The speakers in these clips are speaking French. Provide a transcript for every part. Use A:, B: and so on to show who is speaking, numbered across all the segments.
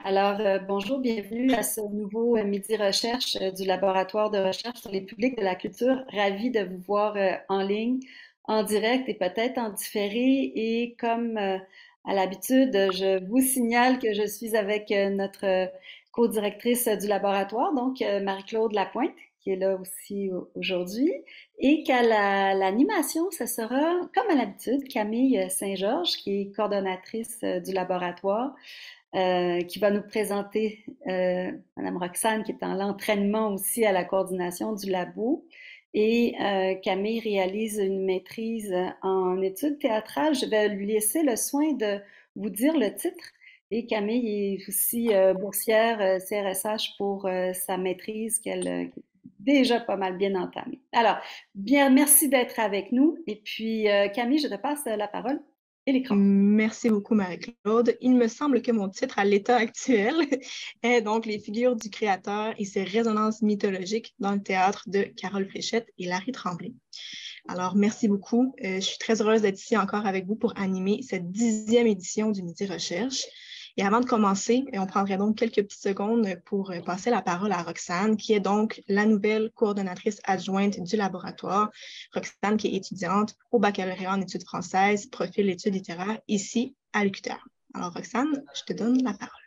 A: Bonjour, bienvenue à ce nouveau Midi Recherche du laboratoire de recherche sur les publics de la culture. Ravi de vous voir en ligne, en direct et peut-être en différé. Et comme à l'habitude, je vous signale que je suis avec notre co-directrice du laboratoire, donc Marie-Claude Lapointe, qui est là aussi aujourd'hui. Et qu'à l'animation, ce sera, comme à l'habitude, Camille Saint-Georges, qui est coordonnatrice du laboratoire qui va nous présenter Madame Roxane, qui est en l'entraînement aussi à la coordination du labo. Et Camille réalise une maîtrise en études théâtrales. Je vais lui laisser le soin de vous dire le titre. Et Camille est aussi boursière CRSH pour sa maîtrise qu'elle déjà pas mal bien entamée. Alors, bien, merci d'être avec nous. Et puis, Camille, je te passe la parole et l'écran.
B: Merci beaucoup, Marie-Claude. Il me semble que mon titre à l'état actuel est donc Les figures du créateur et ses résonances mythologiques dans le théâtre de Carole Fréchette et Larry Tremblay. Alors, merci beaucoup. Je suis très heureuse d'être ici encore avec vous pour animer cette 10e édition du Midi Recherche. Et avant de commencer, on prendrait donc quelques petites secondes pour passer la parole à Roxane, qui est donc la nouvelle coordonnatrice adjointe du laboratoire. Roxane, qui est étudiante au baccalauréat en études françaises, profil études littéraires, ici à l'UQTR. Alors, Roxane, je te donne la parole.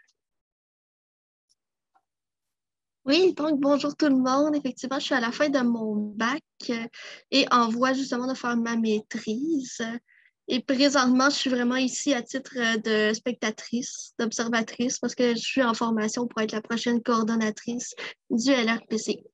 C: Oui, donc bonjour tout le monde. Effectivement, je suis à la fin de mon bac et en voie justement de faire ma maîtrise. Et présentement, je suis vraiment ici à titre de spectatrice, d'observatrice, parce que je suis en formation pour être la prochaine coordonnatrice du LRPC.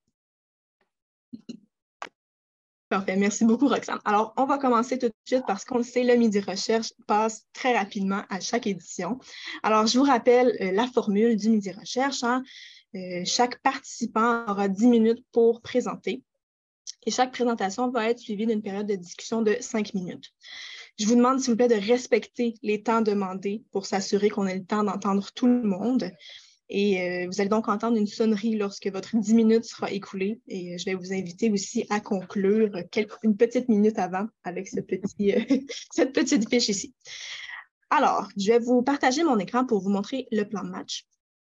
B: Parfait, merci beaucoup, Roxane. Alors, on va commencer tout de suite parce qu'on le sait, le Midi Recherche passe très rapidement à chaque édition. Alors, je vous rappelle la formule du Midi Recherche. Chaque participant aura 10 minutes pour présenter et chaque présentation va être suivie d'une période de discussion de 5 minutes. Je vous demande, s'il vous plaît, de respecter les temps demandés pour s'assurer qu'on ait le temps d'entendre tout le monde. Et vous allez donc entendre une sonnerie lorsque votre 10 minutes sera écoulée. Et je vais vous inviter aussi à conclure une petite minute avant avec cette petite fiche ici. Alors, je vais vous partager mon écran pour vous montrer le plan de match.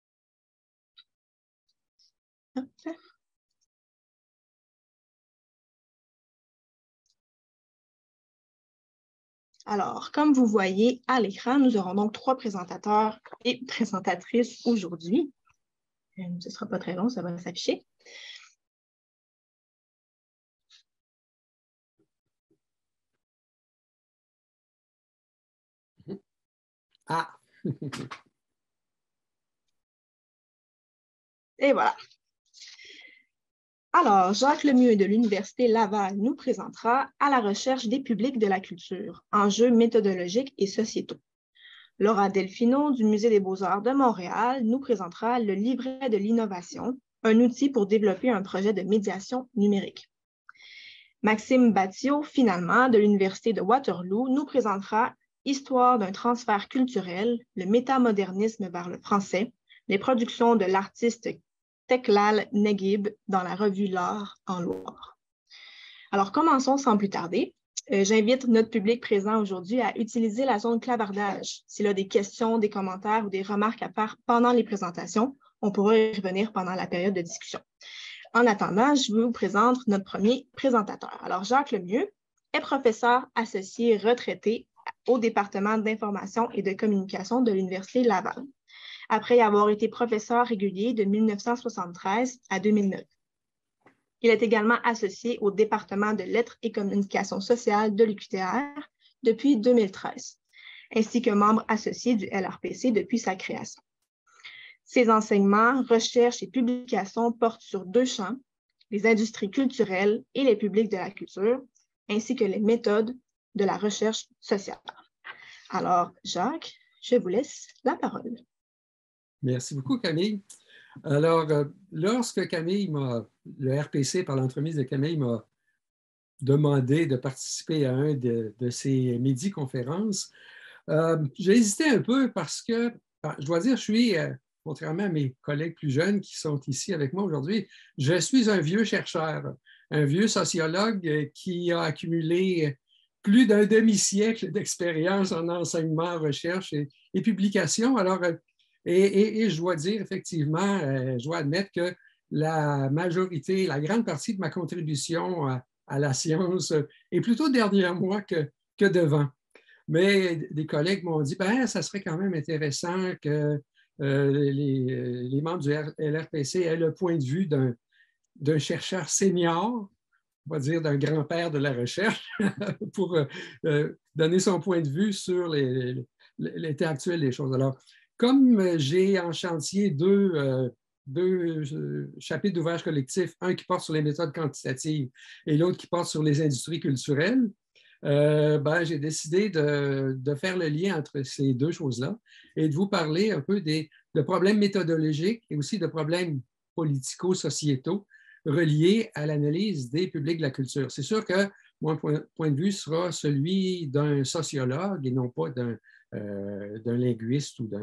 B: Hop. Alors, comme vous voyez à l'écran, nous aurons donc 3 présentateurs et présentatrices aujourd'hui. Ce ne sera pas très long, ça va s'afficher.
D: Ah!
B: Et voilà. Alors, Jacques Lemieux de l'Université Laval nous présentera À la recherche des publics de la culture, enjeux méthodologiques et sociétaux. Laura Delfino du Musée des Beaux-Arts de Montréal nous présentera le livret de l'innovation, un outil pour développer un projet de médiation numérique. Maxime Batio, finalement, de l'Université de Waterloo, nous présentera Histoire d'un transfert culturel, le métamodernisme vers le français, les productions de l'artiste Teklal Neguib dans la revue L'Art en Loire. Alors, commençons sans plus tarder. J'invite notre public présent aujourd'hui à utiliser la zone clavardage. S'il a des questions, des commentaires ou des remarques à faire pendant les présentations, on pourra y revenir pendant la période de discussion. En attendant, je vous présente notre premier présentateur. Alors, Jacques Lemieux est professeur associé retraité au département d'information et de communication de l'Université Laval, après avoir été professeur régulier de 1973 à 2009. Il est également associé au département de lettres et communication sociale de l'UQTR depuis 2013, ainsi que membre associé du LRPC depuis sa création. Ses enseignements, recherches et publications portent sur 2 champs, les industries culturelles et les publics de la culture, ainsi que les méthodes de la recherche sociale. Alors, Jacques, je vous laisse la parole.
D: Merci beaucoup, Camille. Alors, lorsque Camille le RPC, par l'entremise de Camille, m'a demandé de participer à un de ces midi-conférences, j'ai hésité un peu parce que, je dois dire, je suis, contrairement à mes collègues plus jeunes qui sont ici avec moi aujourd'hui, je suis un vieux chercheur, un vieux sociologue qui a accumulé plus d'un demi-siècle d'expérience en enseignement, recherche et publication. Alors, Et je dois dire, effectivement, je dois admettre que la majorité, la grande partie de ma contribution à la science est plutôt derrière moi que devant. Mais des collègues m'ont dit, ben, ça serait quand même intéressant que les membres du LRPC aient le point de vue d'un chercheur senior, on va dire d'un grand-père de la recherche, pour donner son point de vue sur l'état actuel des choses. Alors, comme j'ai en chantier deux chapitres d'ouvrage collectif, un qui porte sur les méthodes quantitatives et l'autre qui porte sur les industries culturelles, j'ai décidé de faire le lien entre ces deux choses-là et de vous parler un peu de problèmes méthodologiques et aussi de problèmes politico-sociétaux reliés à l'analyse des publics de la culture. C'est sûr que mon point de vue sera celui d'un sociologue et non pas d'un linguiste ou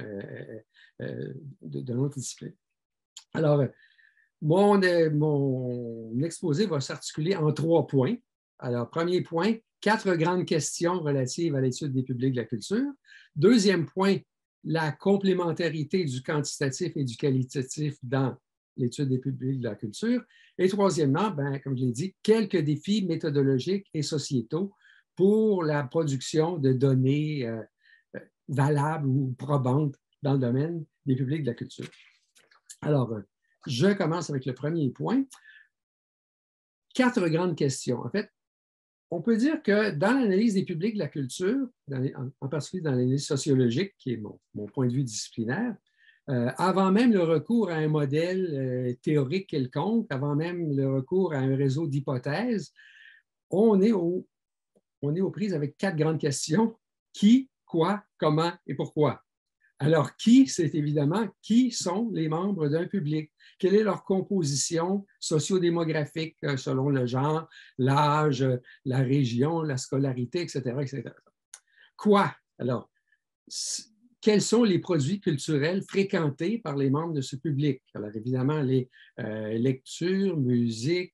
D: d'un autre discipline. Alors, mon exposé va s'articuler en 3 points. Alors, premier point, 4 grandes questions relatives à l'étude des publics de la culture. Deuxième point, la complémentarité du quantitatif et du qualitatif dans l'étude des publics de la culture. Et troisièmement, comme je l'ai dit, quelques défis méthodologiques et sociétaux pour la production de données valables ou probantes dans le domaine des publics de la culture. Alors, je commence avec le premier point. 4 grandes questions. En fait, on peut dire que dans l'analyse des publics de la culture, en particulier dans l'analyse sociologique, qui est mon point de vue disciplinaire, avant même le recours à un modèle théorique quelconque, avant même le recours à un réseau d'hypothèses, on est aux prises avec 4 grandes questions. Qui, quoi, comment et pourquoi? Alors, qui, c'est évidemment qui sont les membres d'un public? Quelle est leur composition sociodémographique selon le genre, l'âge, la région, la scolarité, etc., etc. Quoi? Alors, quels sont les produits culturels fréquentés par les membres de ce public? Alors, évidemment, les lectures, musique,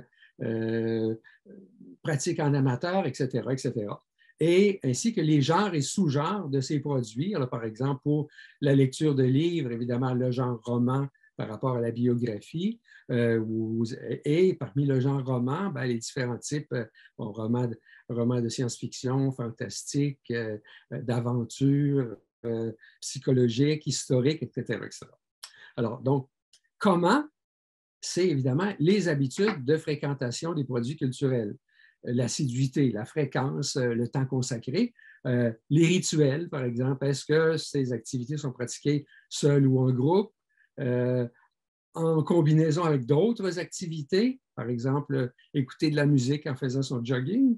D: pratiques en amateur, etc., etc. Et ainsi que les genres et sous-genres de ces produits. Alors, par exemple, pour la lecture de livres, évidemment, le genre roman par rapport à la biographie, et parmi le genre roman, les différents types, romans de science-fiction, fantastique, d'aventure, psychologique, historique, etc., etc. Alors, donc, comment? C'est évidemment les habitudes de fréquentation des produits culturels. L'assiduité, la fréquence, le temps consacré, les rituels, par exemple. Est-ce que ces activités sont pratiquées seules ou en groupe, en combinaison avec d'autres activités, par exemple, écouter de la musique en faisant son jogging.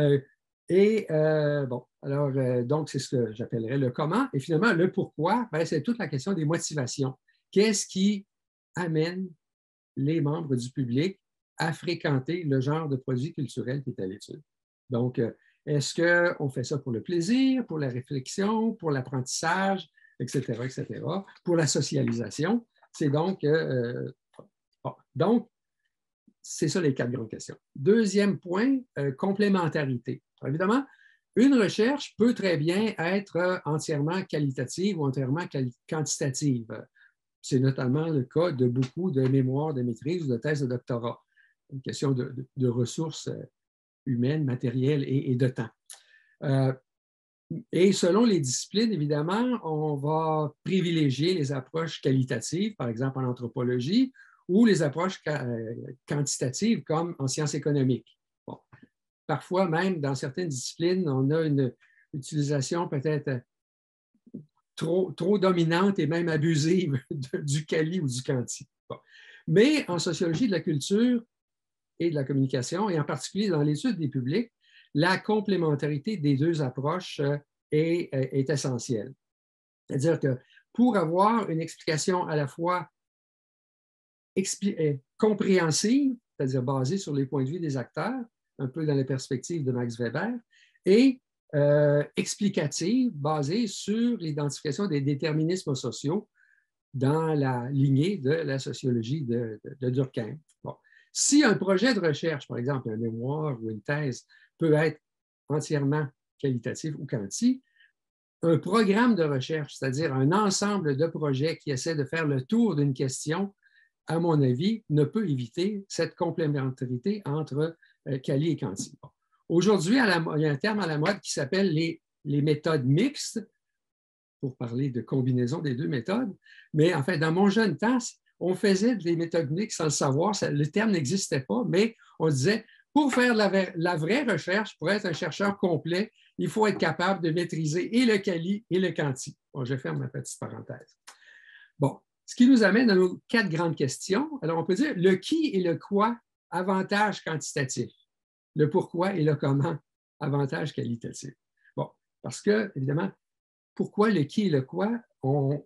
D: Donc, c'est ce que j'appellerais le comment. Et finalement, le pourquoi, c'est toute la question des motivations. Qu'est-ce qui amène les membres du public à fréquenter le genre de produit culturel qui est à l'étude? Donc, est-ce qu'on fait ça pour le plaisir, pour la réflexion, pour l'apprentissage, etc., etc., pour la socialisation? C'est donc, c'est ça les 4 grandes questions. Deuxième point, complémentarité. Alors, évidemment, une recherche peut très bien être entièrement qualitative ou entièrement quantitative. C'est notamment le cas de beaucoup de mémoires de maîtrise ou de thèses de doctorat. Une question de ressources humaines, matérielles et de temps. Et selon les disciplines, évidemment, on va privilégier les approches qualitatives, par exemple en anthropologie, ou les approches quantitatives comme en sciences économiques. Bon. Parfois, même dans certaines disciplines, on a une utilisation peut-être trop dominante et même abusive du quali ou du quanti. Bon. Mais en sociologie de la culture et de la communication, et en particulier dans l'étude des publics, la complémentarité des 2 approches est essentielle. C'est-à-dire que pour avoir une explication à la fois compréhensive, c'est-à-dire basée sur les points de vue des acteurs, un peu dans la perspective de Max Weber, et explicative, basée sur l'identification des déterminismes sociaux dans la lignée de la sociologie de Durkheim. Bon. Si un projet de recherche, par exemple un mémoire ou une thèse, peut être entièrement qualitatif ou quanti, un programme de recherche, c'est-à-dire un ensemble de projets qui essaient de faire le tour d'une question, à mon avis, ne peut éviter cette complémentarité entre quali et quanti. Bon. Aujourd'hui, il y a un terme à la mode qui s'appelle les méthodes mixtes, pour parler de combinaison des deux méthodes. Mais en fait, dans mon jeune temps, on faisait des méthodes mixtes sans le savoir. Le terme n'existait pas, mais on disait, pour faire la vraie recherche, pour être un chercheur complet, il faut être capable de maîtriser et le quali et le quanti. Bon, je ferme ma petite parenthèse. Bon, ce qui nous amène à nos 4 grandes questions. Alors, on peut dire le qui et le quoi, avantage quantitatif. Le pourquoi et le comment, avantage qualitatif. Bon, parce que, évidemment, pourquoi le qui et le quoi, on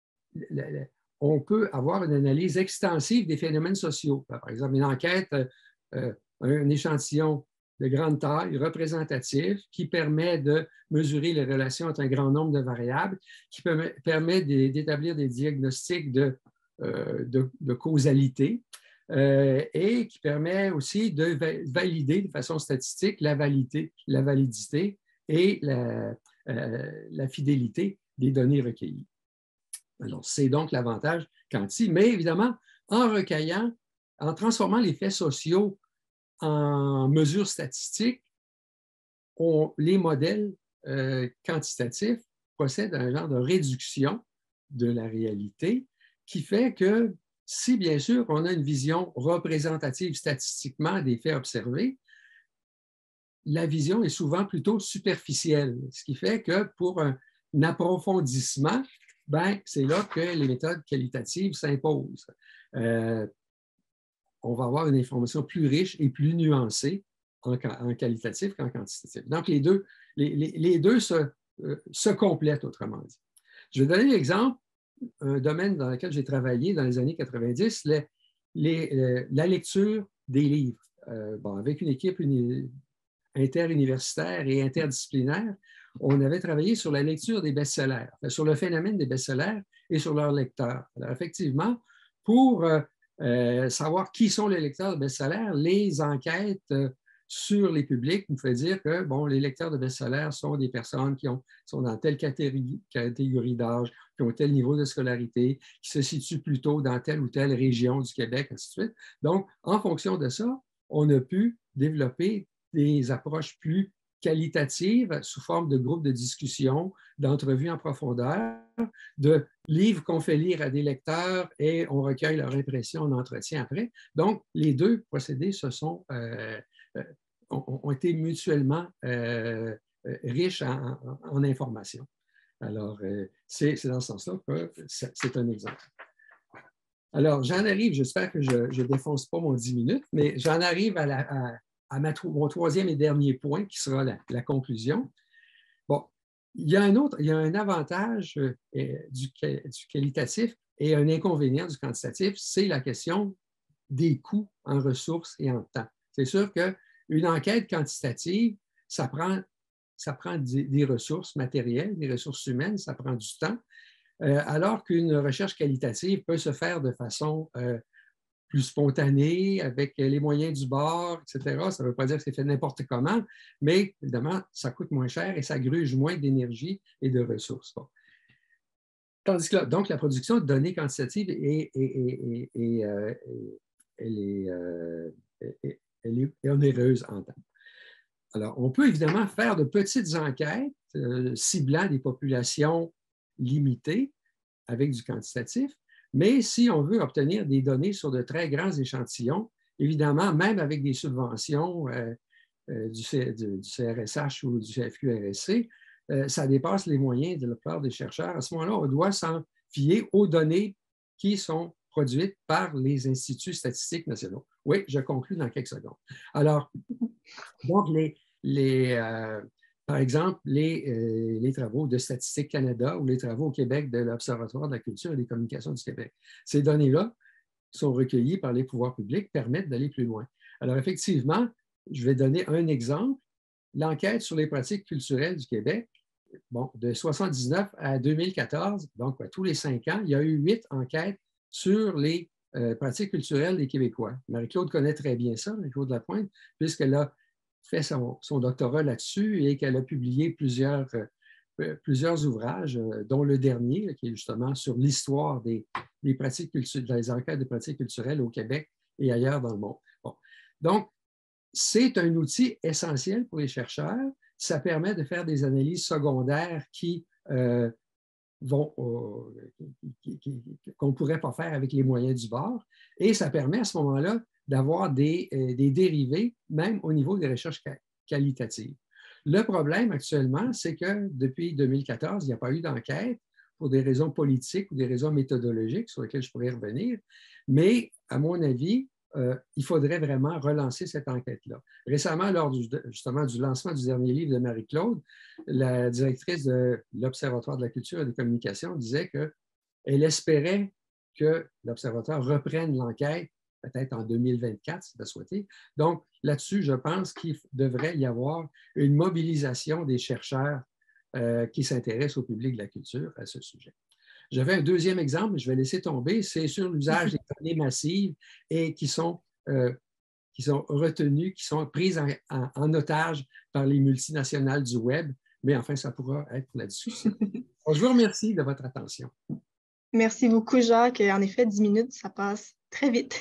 D: peut avoir une analyse extensive des phénomènes sociaux. Par exemple, une enquête, un échantillon de grande taille, représentatif, qui permet de mesurer les relations entre un grand nombre de variables, qui permet d'établir des diagnostics de causalité et qui permet aussi de valider de façon statistique la validité et la fidélité des données recueillies. Alors, c'est donc l'avantage quanti, mais évidemment, en recueillant, en transformant les faits sociaux en mesures statistiques, les modèles quantitatifs procèdent à un genre de réduction de la réalité qui fait que si, bien sûr, on a une vision représentative statistiquement des faits observés, la vision est souvent plutôt superficielle, ce qui fait que pour un approfondissement, c'est là que les méthodes qualitatives s'imposent. On va avoir une information plus riche et plus nuancée en qualitatif qu'en quantitatif. Donc, les deux se complètent, autrement dit. Je vais donner l'exemple, un domaine dans lequel j'ai travaillé dans les années 90, la lecture des livres. Avec une équipe interuniversitaire et interdisciplinaire, on avait travaillé sur la lecture des best-sellers, sur le phénomène des best-sellers et sur leurs lecteurs. Alors, effectivement, pour savoir qui sont les lecteurs de best-sellers, les enquêtes sur les publics nous fait dire que les lecteurs de best-sellers sont des personnes qui sont dans telle catégorie d'âge, qui ont tel niveau de scolarité, qui se situent plutôt dans telle ou telle région du Québec, ainsi de suite. Donc, en fonction de ça, on a pu développer des approches plus qualitatives sous forme de groupes de discussion, d'entrevues en profondeur, de livres qu'on fait lire à des lecteurs et on recueille leur impression en entretien après. Donc, les deux procédés ont été mutuellement riches en informations. Alors, c'est dans ce sens-là que c'est un exemple. Alors, j'en arrive, j'espère que je ne défonce pas mon 10 minutes, mais j'en arrive à mon troisième et dernier point qui sera la conclusion. Bon, il y a un avantage du qualitatif et un inconvénient du quantitatif, c'est la question des coûts en ressources et en temps. C'est sûr qu'une enquête quantitative, ça prend des ressources matérielles, des ressources humaines, ça prend du temps, alors qu'une recherche qualitative peut se faire de façon plus spontanée, avec les moyens du bord, etc. Ça ne veut pas dire que c'est fait n'importe comment, mais évidemment, ça coûte moins cher et ça gruge moins d'énergie et de ressources. Bon. Tandis que là, donc, la production de données quantitatives elle est onéreuse en temps. Alors, on peut évidemment faire de petites enquêtes ciblant des populations limitées avec du quantitatif, mais si on veut obtenir des données sur de très grands échantillons, évidemment, même avec des subventions du CRSH ou du CFQ-RSC, ça dépasse les moyens de la plupart des chercheurs. À ce moment-là, on doit s'en fier aux données qui sont produites par les instituts statistiques nationaux. Oui, je conclus dans quelques secondes. Alors, donc, par exemple, les travaux de Statistique Canada ou les travaux au Québec de l'Observatoire de la culture et des communications du Québec. Ces données-là sont recueillies par les pouvoirs publics, permettent d'aller plus loin. Alors, effectivement, je vais donner un exemple. L'enquête sur les pratiques culturelles du Québec, de 1979 à 2014, donc tous les 5 ans, il y a eu 8 enquêtes sur les pratiques culturelles des Québécois. Marie-Claude connaît très bien ça, Marie-Claude Lapointe, puisqu'elle a fait son doctorat là-dessus et qu'elle a publié plusieurs plusieurs ouvrages, dont le dernier, qui est justement sur l'histoire des pratiques des enquêtes de pratiques culturelles au Québec et ailleurs dans le monde. Bon. Donc, c'est un outil essentiel pour les chercheurs. Ça permet de faire des analyses secondaires qu'on ne pourrait pas faire avec les moyens du bord. Et ça permet à ce moment-là d'avoir des dérivés, même au niveau des recherches qualitatives. Le problème actuellement, c'est que depuis 2014, il n'y a pas eu d'enquête pour des raisons politiques ou des raisons méthodologiques sur lesquelles je pourrais revenir. Mais, à mon avis, il faudrait vraiment relancer cette enquête-là. Récemment, lors justement du lancement du dernier livre de Marie-Claude, la directrice de l'Observatoire de la culture et des communications disait qu'elle espérait que l'Observatoire reprenne l'enquête peut-être en 2024, si c'est souhaité. Donc, là-dessus, je pense qu'il devrait y avoir une mobilisation des chercheurs qui s'intéressent au public de la culture à ce sujet. J'avais un deuxième exemple, mais je vais laisser tomber, c'est sur l'usage des données massives et qui sont retenues, qui sont prises en otage par les multinationales du web, mais enfin, ça pourra être pour la discussion. Donc, je vous remercie de votre attention.
B: Merci beaucoup, Jacques. En effet, 10 minutes, ça passe très vite.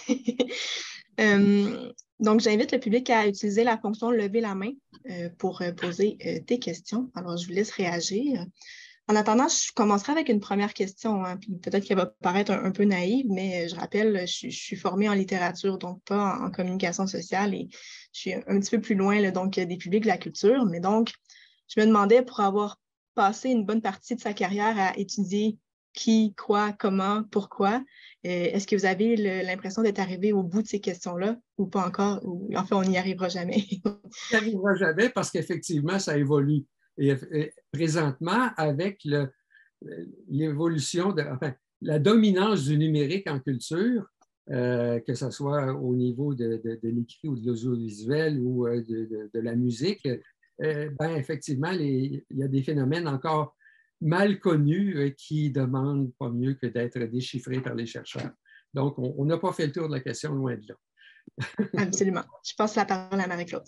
B: Donc, j'invite le public à utiliser la fonction « Lever la main » pour poser tes questions. Alors, je vous laisse réagir. En attendant, je commencerai avec une première question. Hein, puis peut-être qu'elle va paraître un peu naïve, mais je rappelle, je suis formée en littérature, donc pas en communication sociale, et je suis un petit peu plus loin là, donc, des publics de la culture. Mais donc, je me demandais, pour avoir passé une bonne partie de sa carrière à étudier qui, quoi, comment, pourquoi, est-ce que vous avez l'impression d'être arrivé au bout de ces questions-là ou pas encore? Ou en fait, on n'y arrivera jamais.
D: On n'y arrivera jamais parce qu'effectivement, ça évolue. Et présentement, avec l'évolution, enfin, la dominance du numérique en culture, que ce soit au niveau de l'écrit ou de l'audiovisuel ou de la musique, ben, effectivement, il y a des phénomènes encore mal connus qui demandent pas mieux que d'être déchiffrés par les chercheurs. Donc, on n'a pas fait le tour de la question, loin de là.
B: Absolument. Je passe la parole à Marie-Claude.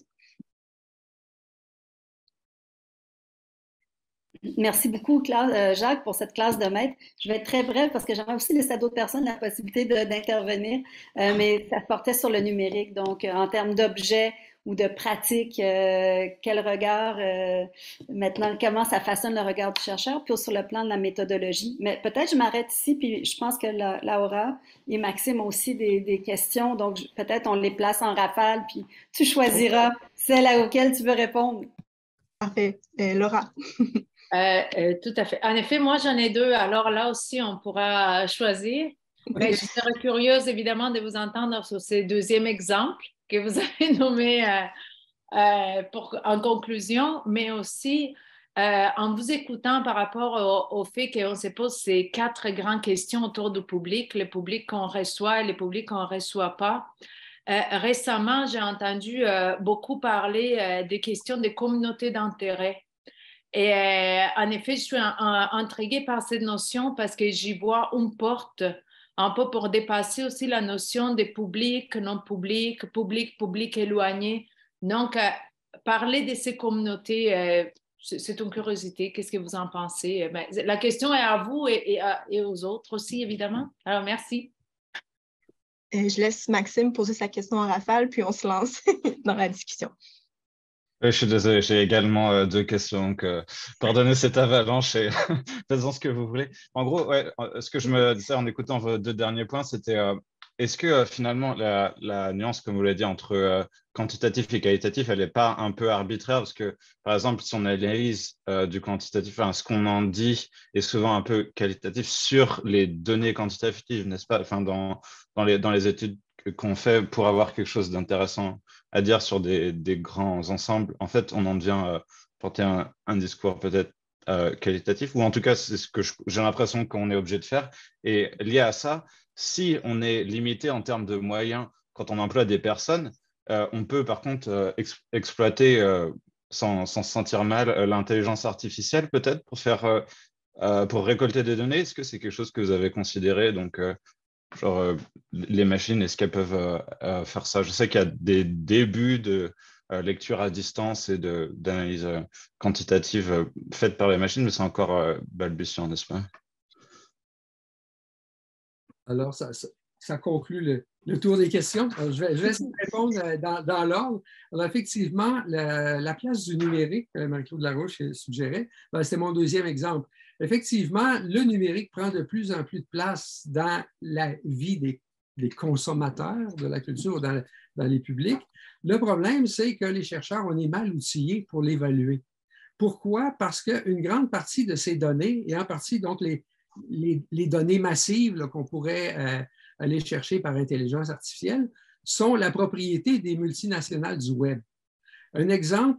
A: Merci beaucoup, Jacques, pour cette classe de maître. Je vais être très brève parce que j'aimerais aussi laisser à d'autres personnes la possibilité d'intervenir, mais ça portait sur le numérique. Donc, en termes d'objets ou de pratiques, quel regard, maintenant, comment ça façonne le regard du chercheur, puis sur le plan de la méthodologie. Mais peut-être je m'arrête ici, puis je pense que Laura et Maxime ont aussi des questions, donc peut-être on les place en rafale, puis tu choisiras celle auquel tu veux répondre.
B: Parfait. Laura.
E: Tout à fait. En effet, moi, j'en ai deux. Alors là aussi, on pourra choisir. Mais je serais curieuse, évidemment, de vous entendre sur ces deuxièmes exemples que vous avez nommés en conclusion, mais aussi en vous écoutant par rapport au fait qu'on se pose ces 4 grandes questions autour du public, le public qu'on reçoit et le public qu'on ne reçoit pas. Récemment, j'ai entendu beaucoup parler des questions de communauté d'intérêt. Et en effet, je suis intriguée par cette notion parce que j'y vois une porte un peu pour dépasser aussi la notion de public, non public, public éloigné. Donc, parler de ces communautés, c'est une curiosité. Qu'est-ce que vous en pensez? Ben, la question est à vous et aux autres aussi, évidemment. Alors, merci.
B: Je laisse Maxime poser sa question en rafale, puis on se lance dans la discussion.
F: Oui, je suis désolé, j'ai également 2 questions. Donc, pardonnez cette avalanche et faites-en ce que vous voulez. En gros, ouais, ce que je me disais en écoutant vos 2 derniers points, c'était est-ce que finalement la nuance, comme vous l'avez dit, entre quantitatif et qualitatif, elle n'est pas un peu arbitraire? Parce que, par exemple, si on analyse du quantitatif, ce qu'on en dit est souvent un peu qualitatif sur les données quantitatives, n'est-ce pas? Enfin, dans les études qu'on fait pour avoir quelque chose d'intéressant à dire sur des grands ensembles, en fait, on en vient porter un discours peut-être qualitatif, ou en tout cas, c'est ce que j'ai l'impression qu'on est obligé de faire. Et lié à ça, si on est limité en termes de moyens quand on emploie des personnes, on peut par contre exploiter sans se sentir mal l'intelligence artificielle peut-être pour récolter des données. Est-ce que c'est quelque chose que vous avez considéré? Donc, genre les machines, est-ce qu'elles peuvent faire ça? Je sais qu'il y a des débuts lecture à distance et d'analyse quantitative faite par les machines, mais c'est encore balbutiant, n'est-ce pas?
D: Alors, ça conclut le tour des questions. Alors, je vais essayer de répondre dans l'ordre. Alors, effectivement, la place du numérique, Marie-Claude Larouche suggérait, c'est mon deuxième exemple. Effectivement, le numérique prend de plus en plus de place dans la vie des consommateurs de la culture, dans les publics. Le problème, c'est que les chercheurs, on est mal outillés pour l'évaluer. Pourquoi? Parce qu'une grande partie de ces données, et en partie donc les données massives qu'on pourrait aller chercher par intelligence artificielle, sont la propriété des multinationales du web. Un exemple,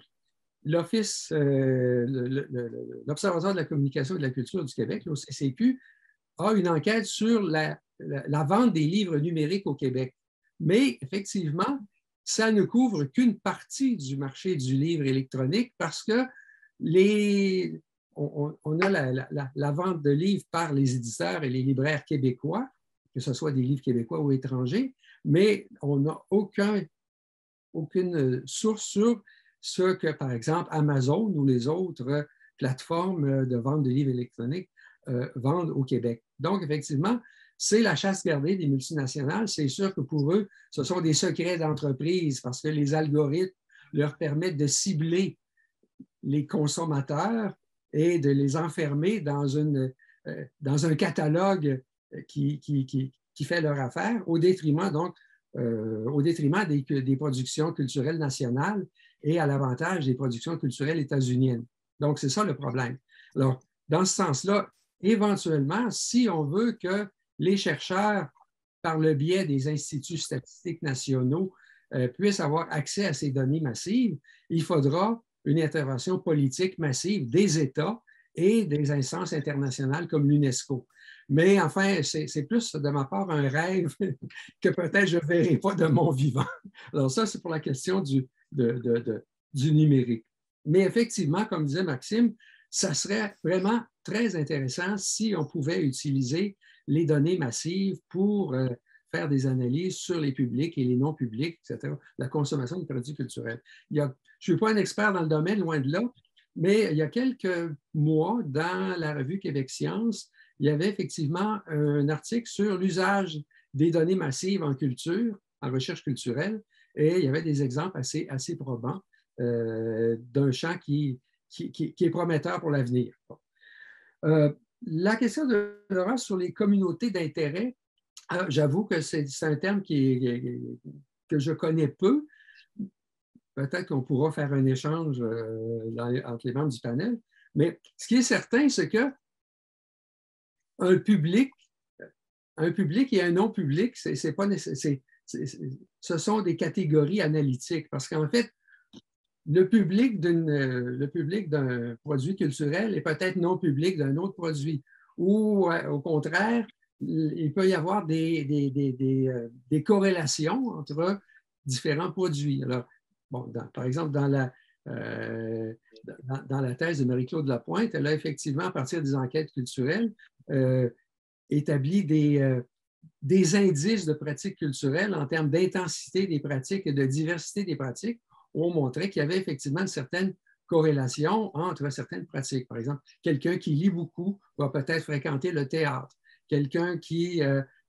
D: l'Observatoire de la communication et de la culture du Québec, l'OCCQ, a une enquête sur la vente des livres numériques au Québec. Mais effectivement, ça ne couvre qu'une partie du marché du livre électronique parce que on a la vente de livres par les éditeurs et les libraires québécois, que ce soit des livres québécois ou étrangers, mais on n'a aucune source sur ce que, par exemple, Amazon ou les autres plateformes de vente de livres électroniques vendent au Québec. Donc, effectivement, c'est la chasse gardée des multinationales. C'est sûr que pour eux, ce sont des secrets d'entreprise parce que les algorithmes leur permettent de cibler les consommateurs et de les enfermer dans un catalogue qui fait leur affaire, au détriment des productions culturelles nationales et à l'avantage des productions culturelles états-uniennes. Donc, c'est ça le problème. Alors, dans ce sens-là, éventuellement, si on veut que les chercheurs, par le biais des instituts statistiques nationaux, puissent avoir accès à ces données massives, il faudra une intervention politique massive des États et des instances internationales comme l'UNESCO. Mais enfin, c'est plus de ma part un rêve que peut-être je ne verrai pas de mon vivant. Alors ça, c'est pour la question du numérique. Mais effectivement, comme disait Maxime, ça serait vraiment très intéressant si on pouvait utiliser les données massives pour faire des analyses sur les publics et les non-publics, etc., la consommation des produits culturels. Je ne suis pas un expert dans le domaine, loin de là, mais il y a quelques mois, dans la revue Québec Science, il y avait effectivement un article sur l'usage des données massives en culture, en recherche culturelle, et il y avait des exemples assez probants d'un champ qui est prometteur pour l'avenir. La question de Laurent sur les communautés d'intérêt, j'avoue que c'est un terme que je connais peu. Peut-être qu'on pourra faire un échange entre les membres du panel. Mais ce qui est certain, c'est que un public et un non-public, ce sont des catégories analytiques. Parce qu'en fait, le public d'un produit culturel est peut-être non public d'un autre produit. Ou au contraire, il peut y avoir des corrélations entre différents produits. Alors, bon, par exemple, dans la thèse de Marie-Claude Lapointe, elle a effectivement, à partir des enquêtes culturelles, établi des indices de pratiques culturelles en termes d'intensité des pratiques et de diversité des pratiques, où on montrait qu'il y avait effectivement une certaine corrélation entre certaines pratiques. Par exemple, quelqu'un qui lit beaucoup va peut-être fréquenter le théâtre. Quelqu'un qui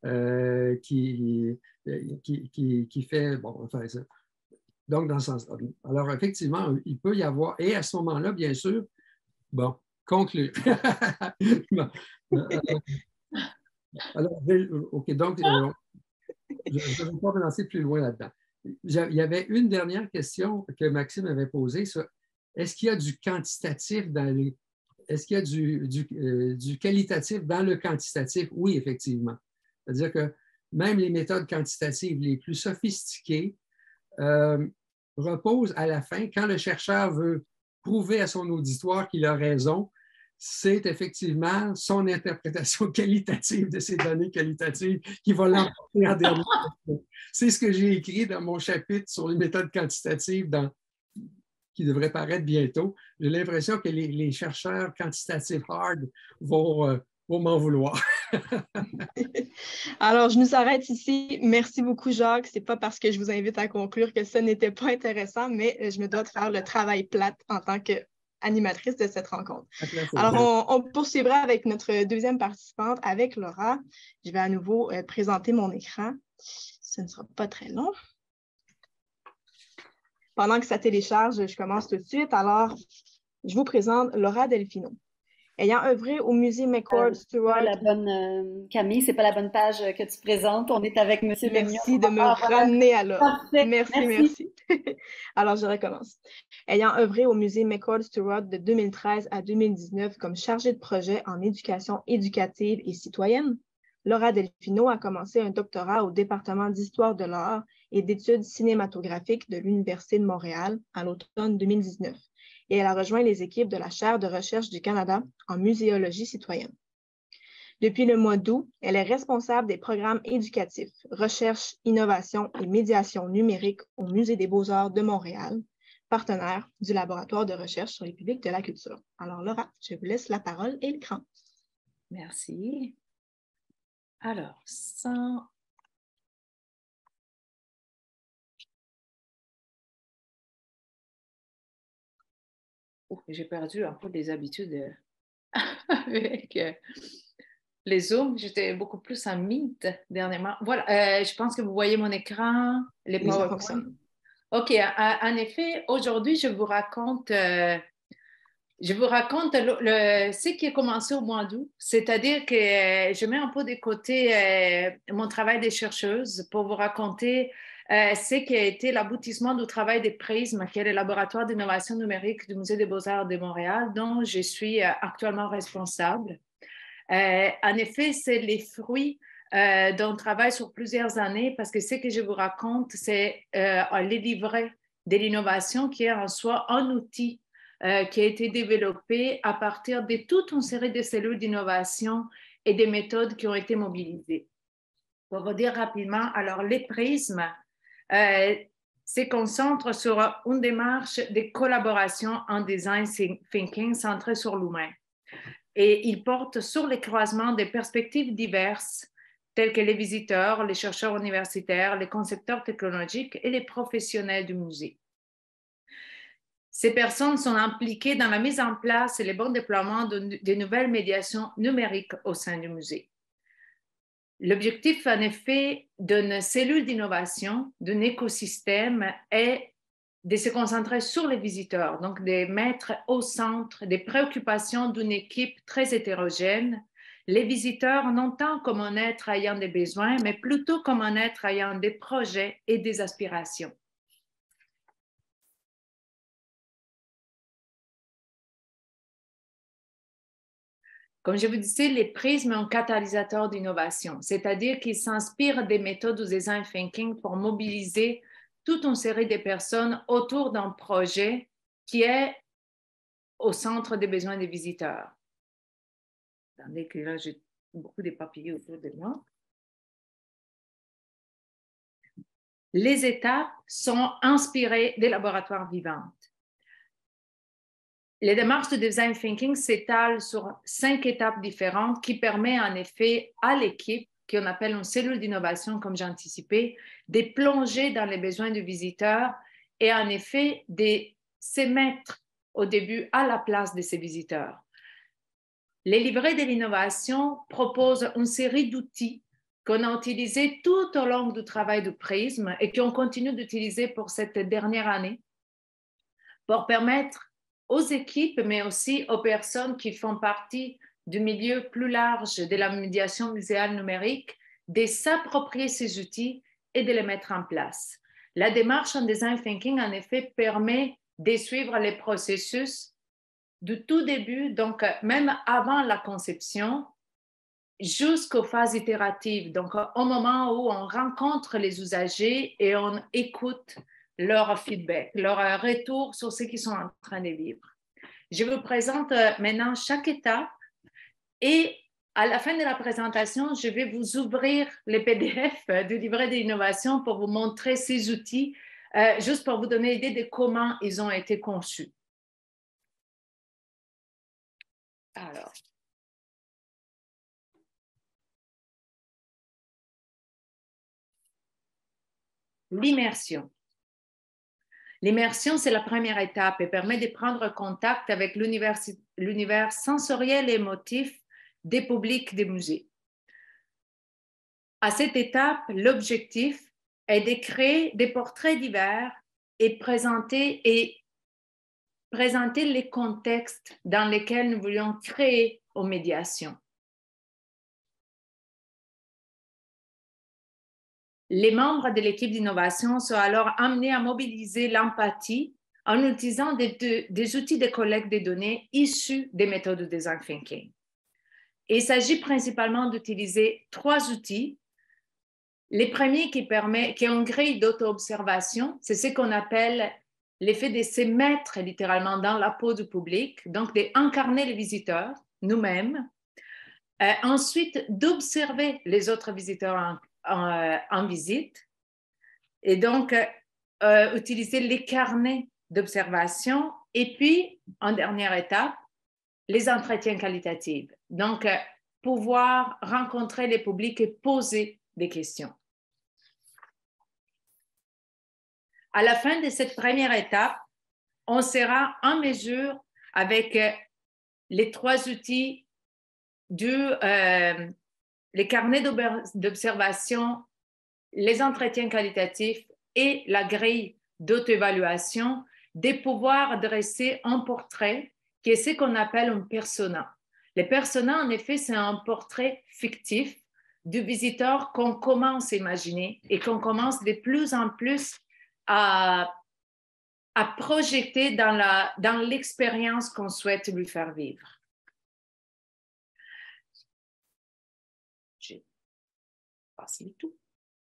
D: fait... Bon, enfin, ça. Donc, dans ce sens-là. Alors, effectivement, il peut y avoir... Et à ce moment-là, bien sûr, bon, conclure. Alors, OK, donc, je ne vais pas me lancer plus loin là-dedans. Il y avait une dernière question que Maxime avait posée sur est-ce qu'il y a du quantitatif est-ce qu'il y a du qualitatif dans le quantitatif? Oui, effectivement. C'est-à-dire que même les méthodes quantitatives les plus sophistiquées reposent à la fin, quand le chercheur veut prouver à son auditoire qu'il a raison, c'est effectivement son interprétation qualitative de ces données qualitatives qui va l'emporter en dernier. C'est ce que j'ai écrit dans mon chapitre sur les méthodes quantitatives qui devrait paraître bientôt. J'ai l'impression que les chercheurs quantitatifs hard vont pour m'en vouloir.
B: Alors, je nous arrête ici. Merci beaucoup, Jacques. Ce n'est pas parce que je vous invite à conclure que ce n'était pas intéressant, mais je me dois de faire le travail plate en tant qu'animatrice de cette rencontre. Alors, on poursuivra avec notre deuxième participante, avec Laura. Je vais à nouveau présenter mon écran. Ce ne sera pas très long. Pendant que ça télécharge, je commence tout de suite. Alors, je vous présente Laura Delfino. Ayant œuvré au musée McCord Stewart.
A: Camille, c'est pas la bonne page que tu présentes. On est avec M. Lemia.
B: Merci de me ramener à l'ordre. Merci. Alors, je recommence. Ayant œuvré au musée McCord Stewart de 2013 à 2019 comme chargée de projet en éducation éducative et citoyenne, Laura Delfino a commencé un doctorat au département d'histoire de l'art et d'études cinématographiques de l'Université de Montréal à l'automne 2019. Et elle a rejoint les équipes de la Chaire de recherche du Canada en muséologie citoyenne. Depuis le mois d'août, elle est responsable des programmes éducatifs, recherche, innovation et médiation numérique au Musée des beaux-arts de Montréal, partenaire du laboratoire de recherche sur les publics de la culture. Alors Laura, je vous laisse la parole et l'écran.
E: Merci. Alors, sans... Oh, j'ai perdu un peu les habitudes avec les Zooms. J'étais beaucoup plus en Meet dernièrement. Voilà, je pense que vous voyez mon écran, les
B: Oui, ça
E: PowerPoint.
B: fonctionne.
E: OK, en effet, aujourd'hui, je vous raconte ce qui a commencé au mois d'août, c'est-à-dire que je mets un peu de côté mon travail de chercheuse pour vous raconter ce qui a été l'aboutissement du travail des Prismes, qui est le laboratoire d'innovation numérique du Musée des beaux-arts de Montréal, dont je suis actuellement responsable. En effet, c'est les fruits d'un travail sur plusieurs années, parce que ce que je vous raconte, c'est les livrets de l'innovation, qui est en soi un outil qui a été développé à partir de toute une série de cellules d'innovation et des méthodes qui ont été mobilisées. Pour vous dire rapidement, alors les prismes se concentrent sur une démarche de collaboration en design thinking centrée sur l'humain. Et il porte sur les croisements des perspectives diverses, telles que les visiteurs, les chercheurs universitaires, les concepteurs technologiques et les professionnels du musée. Ces personnes sont impliquées dans la mise en place et le bon déploiement de nouvelles médiations numériques au sein du musée. L'objectif, en effet, d'une cellule d'innovation, d'un écosystème, est de se concentrer sur les visiteurs, donc de mettre au centre des préoccupations d'une équipe très hétérogène, les visiteurs non tant comme un être ayant des besoins, mais plutôt comme un être ayant des projets et des aspirations. Comme je vous disais, les prismes sont un catalyseur d'innovation, c'est-à-dire qu'ils s'inspirent des méthodes du design thinking pour mobiliser toute une série de personnes autour d'un projet qui est au centre des besoins des visiteurs. Attendez que là, j'ai beaucoup de papiers autour de moi. Les étapes sont inspirées des laboratoires vivants. Les démarches de design thinking s'étalent sur 5 étapes différentes qui permettent en effet à l'équipe, qu'on appelle une cellule d'innovation comme j'ai anticipé, de plonger dans les besoins du visiteur et en effet de se mettre au début à la place de ces visiteurs. Les livrets de l'innovation proposent une série d'outils qu'on a utilisés tout au long du travail du Prisme et qu'on continue d'utiliser pour cette dernière année pour permettre aux équipes, mais aussi aux personnes qui font partie du milieu plus large de la médiation muséale numérique, de s'approprier ces outils et de les mettre en place. La démarche en design thinking, en effet, permet de suivre les processus du tout début, donc même avant la conception, jusqu'aux phases itératives, donc au moment où on rencontre les usagers et on écoute leur feedback, leur retour sur ce qu'ils sont en train de vivre. Je vous présente maintenant chaque étape et à la fin de la présentation, je vais vous ouvrir les PDF du livret d'innovation pour vous montrer ces outils, juste pour vous donner une idée de comment ils ont été conçus. Alors, l'immersion. L'immersion, c'est la première étape et permet de prendre contact avec l'univers sensoriel et émotif des publics des musées. À cette étape, l'objectif est de créer des portraits divers et présenter les contextes dans lesquels nous voulions créer aux médiations. Les membres de l'équipe d'innovation sont alors amenés à mobiliser l'empathie en utilisant des outils de collecte de données issus des méthodes de design thinking. Il s'agit principalement d'utiliser 3 outils. Les premiers qui ont une grille d'auto-observation, c'est ce qu'on appelle l'effet de se mettre littéralement dans la peau du public, donc d'incarner les visiteurs, nous-mêmes. Ensuite, d'observer les autres visiteurs en visite et donc utiliser les carnets d'observation et puis, en dernière étape, les entretiens qualitatifs. Donc, pouvoir rencontrer les publics et poser des questions. À la fin de cette première étape, on sera en mesure, avec les 3 outils les carnets d'observation, les entretiens qualitatifs et la grille d'auto-évaluation, de pouvoir dresser un portrait qui est ce qu'on appelle un persona. Le persona, en effet, c'est un portrait fictif du visiteur qu'on commence à imaginer et qu'on commence de plus en plus à projeter dans l'expérience qu'on souhaite lui faire vivre. J'ai passé le tout.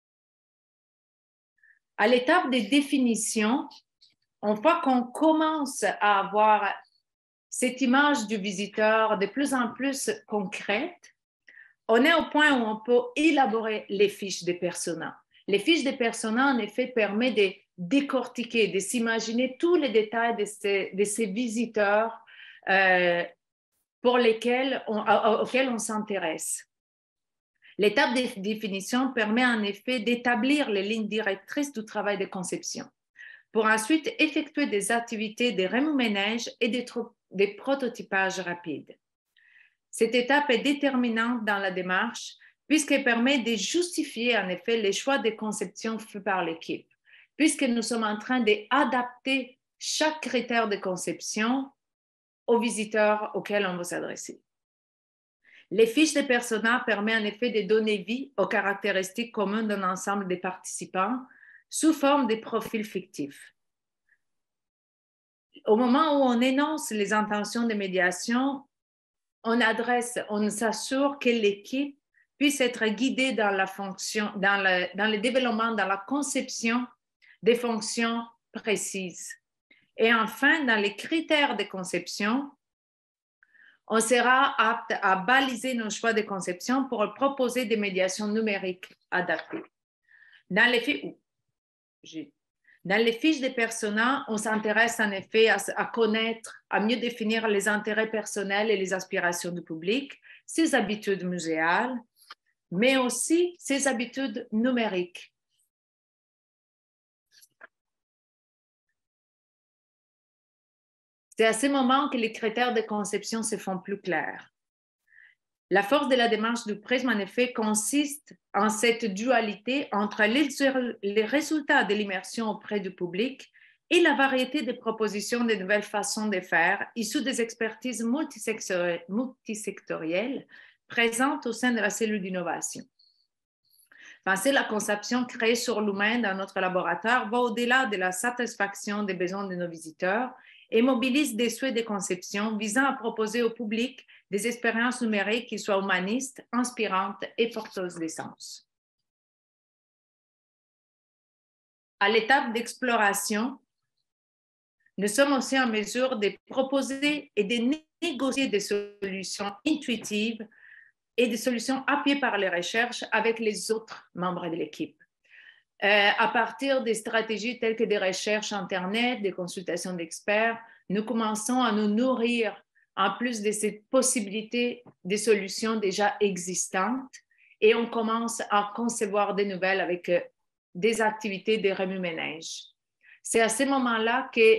E: À l'étape de définition, on voit qu'on commence à avoir cette image du visiteur de plus en plus concrète. On est au point où on peut élaborer les fiches de persona. Les fiches de persona, en effet, permettent de décortiquer, de s'imaginer tous les détails de ces visiteurs auxquels on s'intéresse. L'étape de définition permet en effet d'établir les lignes directrices du travail de conception pour ensuite effectuer des activités de remue-ménage et des prototypages rapides. Cette étape est déterminante dans la démarche puisqu'elle permet de justifier en effet les choix de conception faits par l'équipe, puisque nous sommes en train d'adapter chaque critère de conception aux visiteurs auxquels on veut s'adresser. Les fiches de persona permettent en effet de donner vie aux caractéristiques communes d'un ensemble de participants sous forme de profils fictifs. Au moment où on énonce les intentions de médiation, on s'assure que l'équipe puisse être guidée dans le développement, dans la conception des fonctions précises. Et enfin, dans les critères de conception, on sera apte à baliser nos choix de conception pour proposer des médiations numériques adaptées. Dans les fiches de persona, on s'intéresse en effet à connaître, à mieux définir les intérêts personnels et les aspirations du public, ses habitudes muséales, mais aussi ses habitudes numériques. C'est à ce moment que les critères de conception se font plus clairs. La force de la démarche du prisme, en effet, consiste en cette dualité entre les résultats de l'immersion auprès du public et la variété de propositions de nouvelles façons de faire issues des expertises multisectorielles présentes au sein de la cellule d'innovation. Penser la conception créée sur l'humain dans notre laboratoire va au-delà de la satisfaction des besoins de nos visiteurs et mobilise des souhaits de conception visant à proposer au public des expériences numériques qui soient humanistes, inspirantes et porteuses de sens. À l'étape d'exploration, nous sommes aussi en mesure de proposer et de négocier des solutions intuitives et des solutions appuyées par les recherches avec les autres membres de l'équipe. À partir des stratégies telles que des recherches Internet, des consultations d'experts, nous commençons à nous nourrir, en plus de ces possibilités, des solutions déjà existantes et on commence à concevoir des nouvelles avec des activités de remue-ménage. C'est à ce moment-là que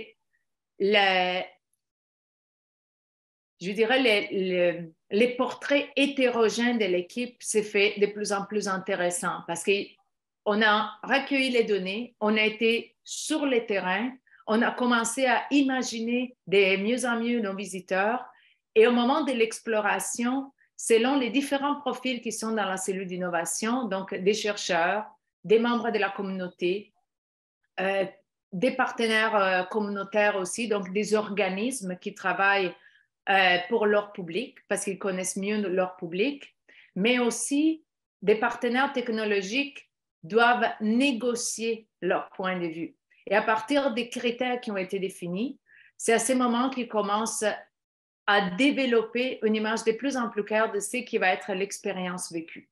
E: je dirais les portraits hétérogènes de l'équipe s'est fait de plus en plus intéressant parce qu'on a recueilli les données, on a été sur le terrain, on a commencé à imaginer de mieux en mieux nos visiteurs et au moment de l'exploration, selon les différents profils qui sont dans la cellule d'innovation, donc des chercheurs, des membres de la communauté, des partenaires communautaires aussi, donc des organismes qui travaillent pour leur public, parce qu'ils connaissent mieux leur public, mais aussi des partenaires technologiques doivent négocier leur point de vue. Et à partir des critères qui ont été définis, c'est à ce moment qu'ils commencent à développer une image de plus en plus claire de ce qui va être l'expérience vécue.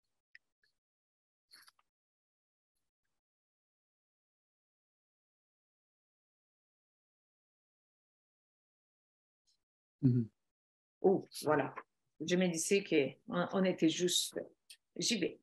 E: Oh, voilà. Je me disais qu'on était juste... J'y vais.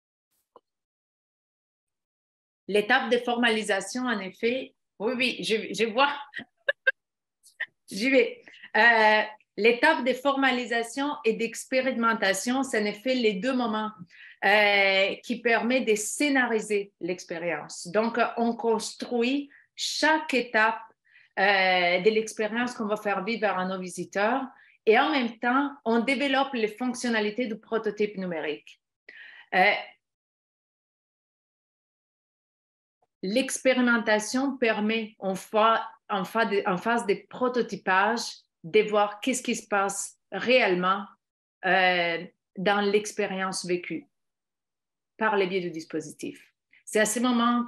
E: L'étape de formalisation, en effet, oui, je vois. J'y vais. L'étape de formalisation et d'expérimentation, c'est en effet les deux moments qui permettent de scénariser l'expérience. Donc, on construit chaque étape de l'expérience qu'on va faire vivre à nos visiteurs et en même temps, on développe les fonctionnalités du prototype numérique. L'expérimentation permet, en phase de prototypage, de voir qu'est-ce qui se passe réellement dans l'expérience vécue par le biais du dispositif. C'est à ce moment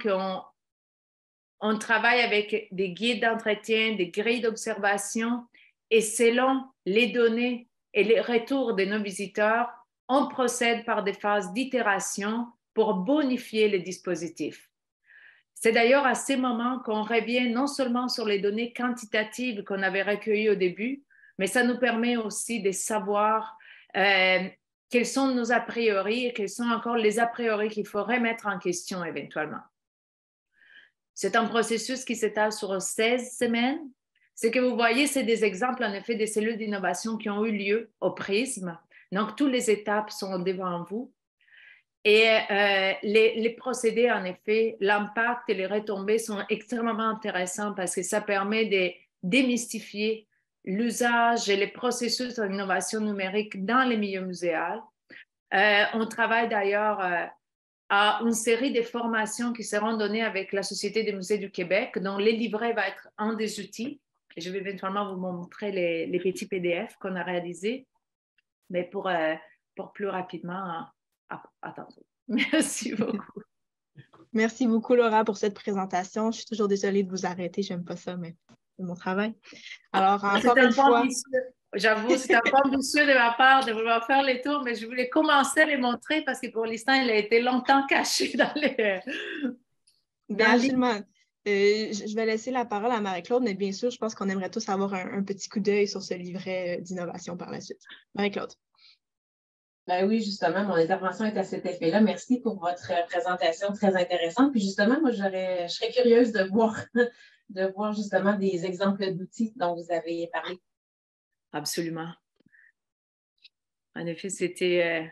E: qu'on travaille avec des guides d'entretien, des grilles d'observation et selon les données et les retours de nos visiteurs, on procède par des phases d'itération pour bonifier le dispositif. C'est d'ailleurs à ces moments qu'on revient non seulement sur les données quantitatives qu'on avait recueillies au début, mais ça nous permet aussi de savoir quels sont nos a priori et quels sont encore les a priori qu'il faut remettre en question éventuellement. C'est un processus qui s'étale sur 16 semaines. Ce que vous voyez, c'est des exemples en effet des cellules d'innovation qui ont eu lieu au prisme. Donc, toutes les étapes sont devant vous. Et les procédés, en effet, l'impact et les retombées sont extrêmement intéressants parce que ça permet de démystifier l'usage et les processus d'innovation numérique dans les milieux muséals. On travaille d'ailleurs à une série de formations qui seront données avec la Société des musées du Québec, dont les livrets va être un des outils. Et je vais éventuellement vous montrer les petits PDF qu'on a réalisés, mais pour plus rapidement... Attends. Merci beaucoup.
B: Merci beaucoup, Laura, pour cette présentation. Je suis toujours désolée de vous arrêter. J'aime pas ça, mais c'est mon travail. Alors, encore une fois...
E: J'avoue, c'est un peu ambitieux de ma part de vouloir faire les tours, mais je voulais commencer à les montrer parce que pour l'instant, il a été longtemps caché dans les...
B: Bien, absolument. Je vais laisser la parole à Marie-Claude, mais bien sûr, je pense qu'on aimerait tous avoir un petit coup d'œil sur ce livret d'innovation par la suite. Marie-Claude.
G: Ben oui, justement, mon intervention est à cet effet-là. Merci pour votre présentation très intéressante. Puis justement, moi, je serais curieuse de voir justement des exemples d'outils dont vous avez parlé.
E: Absolument. En effet, c'était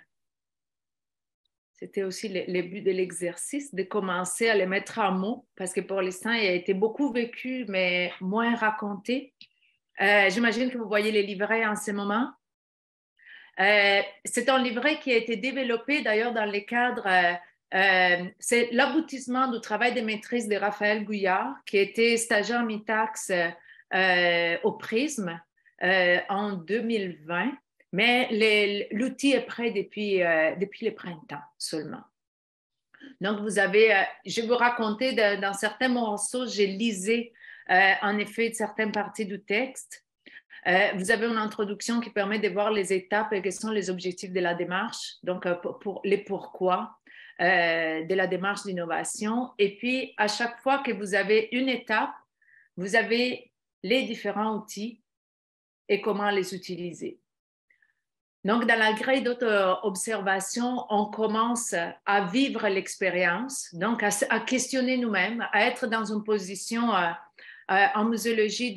E: aussi le but de l'exercice, de commencer à les mettre en mots, parce que pour l'instant, il a été beaucoup vécu, mais moins raconté. J'imagine que vous voyez les livrets en ce moment. C'est un livret qui a été développé d'ailleurs dans les cadres, c'est l'aboutissement du travail de maîtrise de Raphaël Gouillard, qui était stagiaire MITAX au Prisme en 2020, mais l'outil est prêt depuis le printemps seulement. Donc, je vais vous raconter dans certains morceaux, j'ai lisé en effet certaines parties du texte. Vous avez une introduction qui permet de voir les étapes et quels sont les objectifs de la démarche, donc pour les pourquoi de la démarche d'innovation. Et puis, à chaque fois que vous avez une étape, vous avez les différents outils et comment les utiliser. Donc, dans la grille d'auto-observation, on commence à vivre l'expérience, donc à questionner nous-mêmes, à être dans une position en muséologie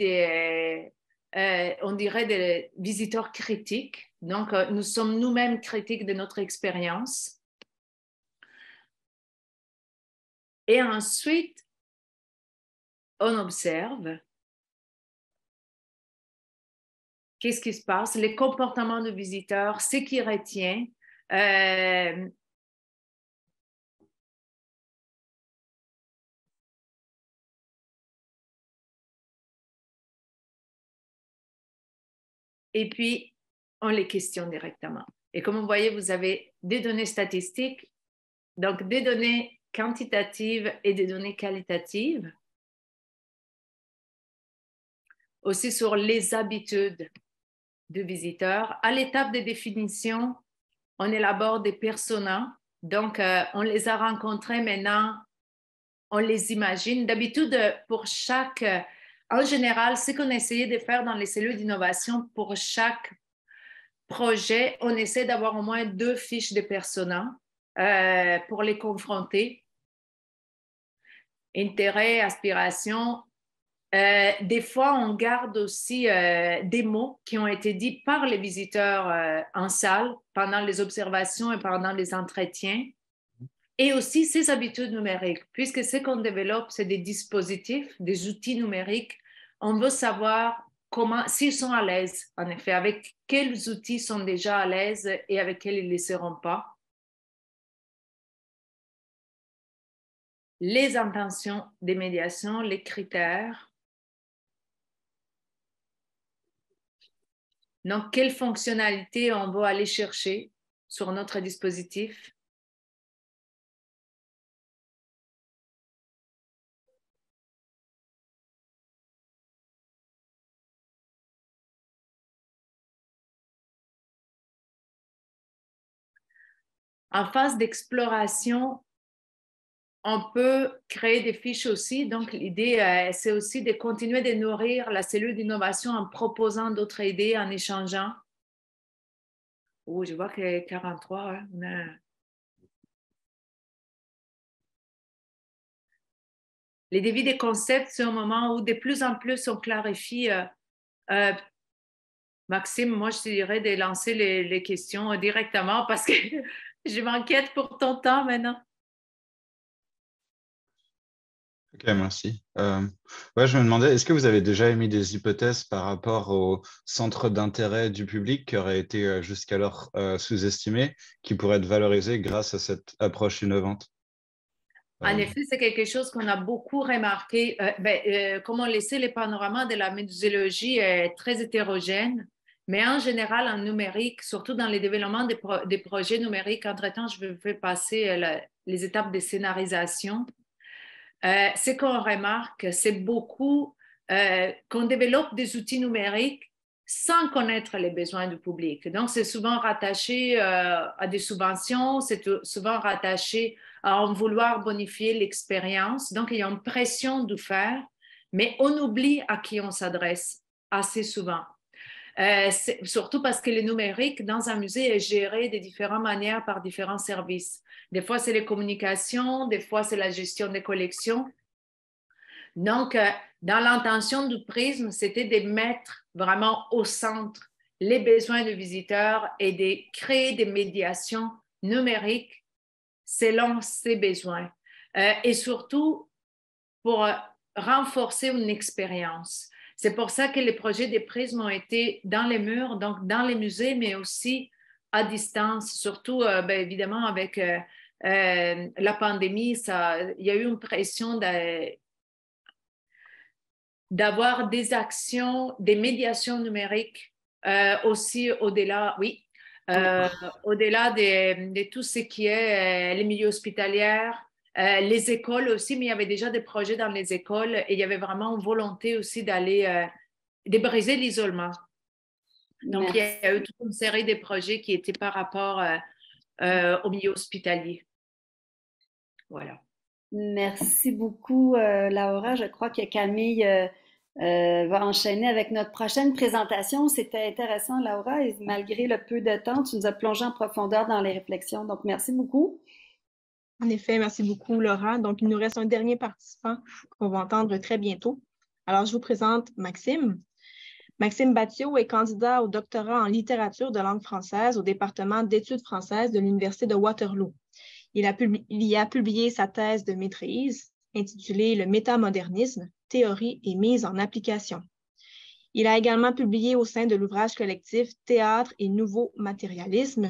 E: on dirait des visiteurs critiques. Donc, nous sommes nous-mêmes critiques de notre expérience. Et ensuite, on observe. Qu'est-ce qui se passe? Les comportements de visiteurs, ce qui retient. Et puis, on les questionne directement. Et comme vous voyez, vous avez des données statistiques, donc des données quantitatives et des données qualitatives. Aussi sur les habitudes de visiteurs. À l'étape de définition, on élabore des personas. Donc, on les a rencontrés maintenant, on les imagine. D'habitude, pour chaque... en général, ce qu'on essayait de faire dans les cellules d'innovation, pour chaque projet, on essaie d'avoir au moins 2 fiches de personas pour les confronter. Intérêt, aspiration. Des fois, on garde aussi des mots qui ont été dits par les visiteurs en salle pendant les observations et pendant les entretiens. Et aussi ces habitudes numériques, puisque ce qu'on développe, c'est des dispositifs, des outils numériques. On veut savoir comment, s'ils sont à l'aise, en effet, avec quels outils sont déjà à l'aise et avec quels ils ne le seront pas. Les intentions des médiations, les critères. Donc, quelle fonctionnalité on va aller chercher sur notre dispositif? En phase d'exploration, on peut créer des fiches aussi. Donc, l'idée, c'est aussi de continuer de nourrir la cellule d'innovation en proposant d'autres idées, en échangeant. Oh, je vois que 43, hein, on a... Les débuts des concepts, c'est un moment où de plus en plus on clarifie. Maxime, moi, je te dirais de lancer les questions directement parce que je m'inquiète pour ton temps maintenant.
F: Ok, merci. Ouais, je me demandais, est-ce que vous avez déjà émis des hypothèses par rapport au centre d'intérêt du public qui aurait été jusqu'alors sous-estimé, qui pourrait être valorisé grâce à cette approche innovante?
E: En effet, c'est quelque chose qu'on a beaucoup remarqué. Comme on le sait, le panorama de la muséologie est très hétérogène, mais en général, en numérique, surtout dans les développements des projets numériques, entre-temps, je vais faire passer les étapes de scénarisation. Ce qu'on remarque, c'est beaucoup qu'on développe des outils numériques sans connaître les besoins du public. Donc, c'est souvent rattaché à des subventions, c'est souvent rattaché à en vouloir bonifier l'expérience. Donc, il y a une pression de faire, mais on oublie à qui on s'adresse assez souvent. Surtout parce que le numérique dans un musée est géré de différentes manières par différents services. Des fois, c'est les communications, des fois, c'est la gestion des collections. Donc, dans l'intention du prisme, c'était de mettre vraiment au centre les besoins des visiteurs et de créer des médiations numériques selon ces besoins. Et surtout, pour renforcer une expérience. C'est pour ça que les projets des prismes ont été dans les murs, donc dans les musées, mais aussi à distance, surtout évidemment avec la pandémie, il y a eu une pression d'avoir des actions, des médiations numériques aussi au-delà, oui, au-delà de tout ce qui est les milieux hospitaliers, les écoles aussi, mais il y avait déjà des projets dans les écoles et il y avait vraiment une volonté aussi d'aller, de briser l'isolement. Donc, il y a eu toute une série de projets qui étaient par rapport au milieu hospitalier. Voilà.
A: Merci beaucoup, Laura. Je crois que Camille va enchaîner avec notre prochaine présentation. C'était intéressant, Laura, et malgré le peu de temps, tu nous as plongé en profondeur dans les réflexions. Donc, merci beaucoup.
B: En effet, merci beaucoup, Laura. Donc, il nous reste un dernier participant qu'on va entendre très bientôt. Alors, je vous présente Maxime. Maxime Battiot est candidat au doctorat en littérature de langue française au département d'études françaises de l'Université de Waterloo. Il y a publié sa thèse de maîtrise intitulée « Le métamodernisme, théorie et mise en application ». Il a également publié au sein de l'ouvrage collectif « Théâtre et nouveau matérialisme »,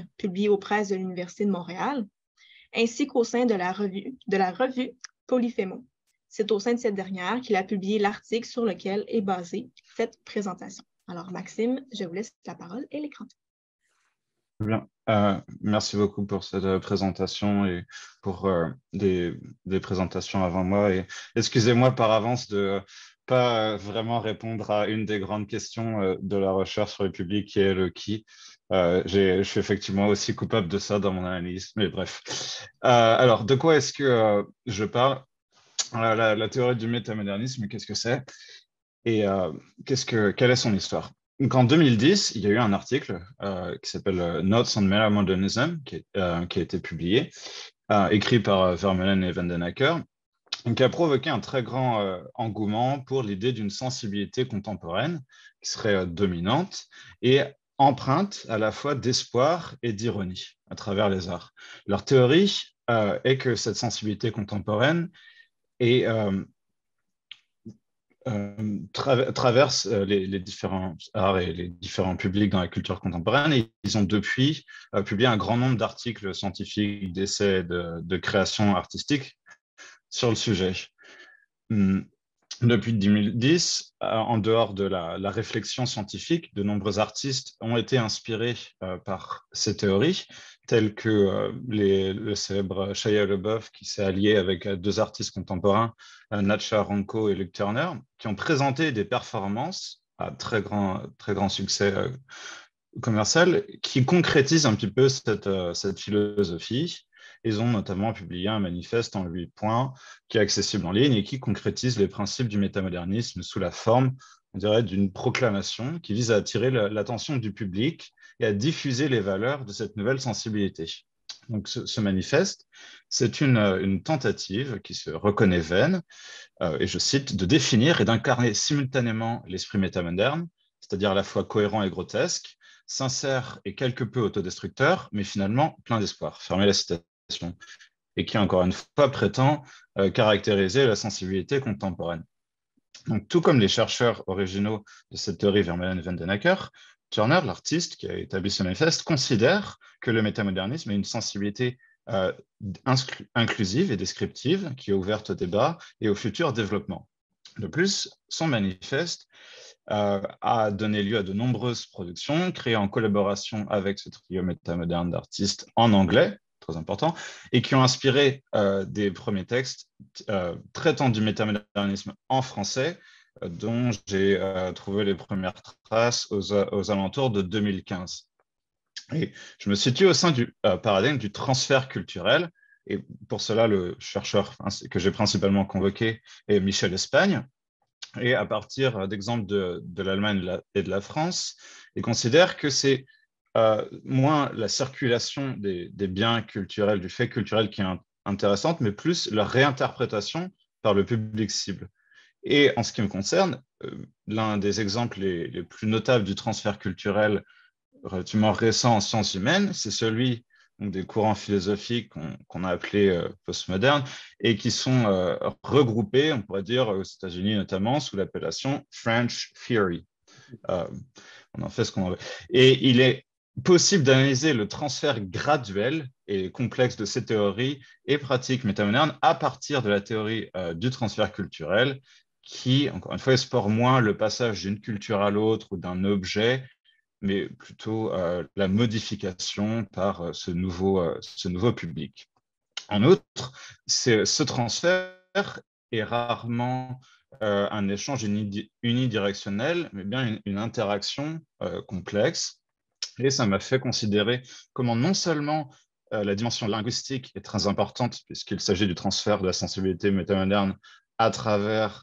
B: publié aux presses de l'Université de Montréal, ainsi qu'au sein de la revue Polyphémo. C'est au sein de cette dernière qu'il a publié l'article sur lequel est basée cette présentation. Alors, Maxime, je vous laisse la parole et l'écran.
F: Bien. Merci beaucoup pour cette présentation et pour des présentations avant moi. Et excusez-moi par avance de pas vraiment répondre à une des grandes questions de la recherche sur le public, qui est le qui. Je suis effectivement aussi coupable de ça dans mon analyse, mais bref. Alors, de quoi est-ce que je parle? La théorie du métamodernisme, qu'est-ce que c'est? Et quelle est son histoire? Donc, en 2010, il y a eu un article qui s'appelle Notes on Metamodernism, qui a été publié, écrit par Vermeulen et Vandenacker, qui a provoqué un très grand engouement pour l'idée d'une sensibilité contemporaine qui serait dominante et empreinte à la fois d'espoir et d'ironie à travers les arts. Leur théorie est que cette sensibilité contemporaine traverse les différents arts et les différents publics dans la culture contemporaine, et ils ont depuis publié un grand nombre d'articles scientifiques, d'essais, de créations artistiques sur le sujet. Depuis 2010, en dehors de la réflexion scientifique, de nombreux artistes ont été inspirés par ces théories, tels que le célèbre Shia LaBeouf, qui s'est allié avec deux artistes contemporains, Nacha Ranko et Luke Turner, qui ont présenté des performances à très grand succès commercial, qui concrétisent un petit peu cette philosophie. Ils ont notamment publié un manifeste en 8 points qui est accessible en ligne et qui concrétise les principes du métamodernisme sous la forme, on dirait, d'une proclamation qui vise à attirer l'attention du public et à diffuser les valeurs de cette nouvelle sensibilité. Donc, ce manifeste, c'est une tentative qui se reconnaît vaine, et je cite, de définir et d'incarner simultanément l'esprit métamoderne, c'est-à-dire à la fois cohérent et grotesque, sincère et quelque peu autodestructeur, mais finalement plein d'espoir. Fermez la citation. Et qui, encore une fois, prétend caractériser la sensibilité contemporaine. Donc, tout comme les chercheurs originaux de cette théorie, Vermeulen et Vandenacker, Turner, l'artiste qui a établi ce manifeste, considère que le métamodernisme est une sensibilité inclusive et descriptive qui est ouverte au débat et au futur développement. De plus, son manifeste a donné lieu à de nombreuses productions créées en collaboration avec ce trio métamoderne d'artistes en anglais, très important, et qui ont inspiré des premiers textes traitant du métamodernisme en français, dont j'ai trouvé les premières traces aux alentours de 2015. Et je me situe au sein du paradigme du transfert culturel, et pour cela, le chercheur que j'ai principalement convoqué est Michel Espagne, et à partir d'exemples de l'Allemagne et de la France, il considère que c'est moins la circulation des biens culturels, du fait culturel qui est intéressante, mais plus leur réinterprétation par le public cible. Et en ce qui me concerne, l'un des exemples les plus notables du transfert culturel relativement récent en sciences humaines, c'est celui donc, des courants philosophiques qu'on a appelés postmodernes et qui sont regroupés, on pourrait dire, aux États-Unis notamment, sous l'appellation French Theory. On en fait ce qu'on veut. Et il est possible d'analyser le transfert graduel et complexe de ces théories et pratiques métamodernes à partir de la théorie du transfert culturel qui, encore une fois, explore moins le passage d'une culture à l'autre ou d'un objet, mais plutôt la modification par ce nouveau public. En outre, ce transfert est rarement un échange unidirectionnel, mais bien une interaction complexe. Et ça m'a fait considérer comment non seulement la dimension linguistique est très importante, puisqu'il s'agit du transfert de la sensibilité métamoderne à travers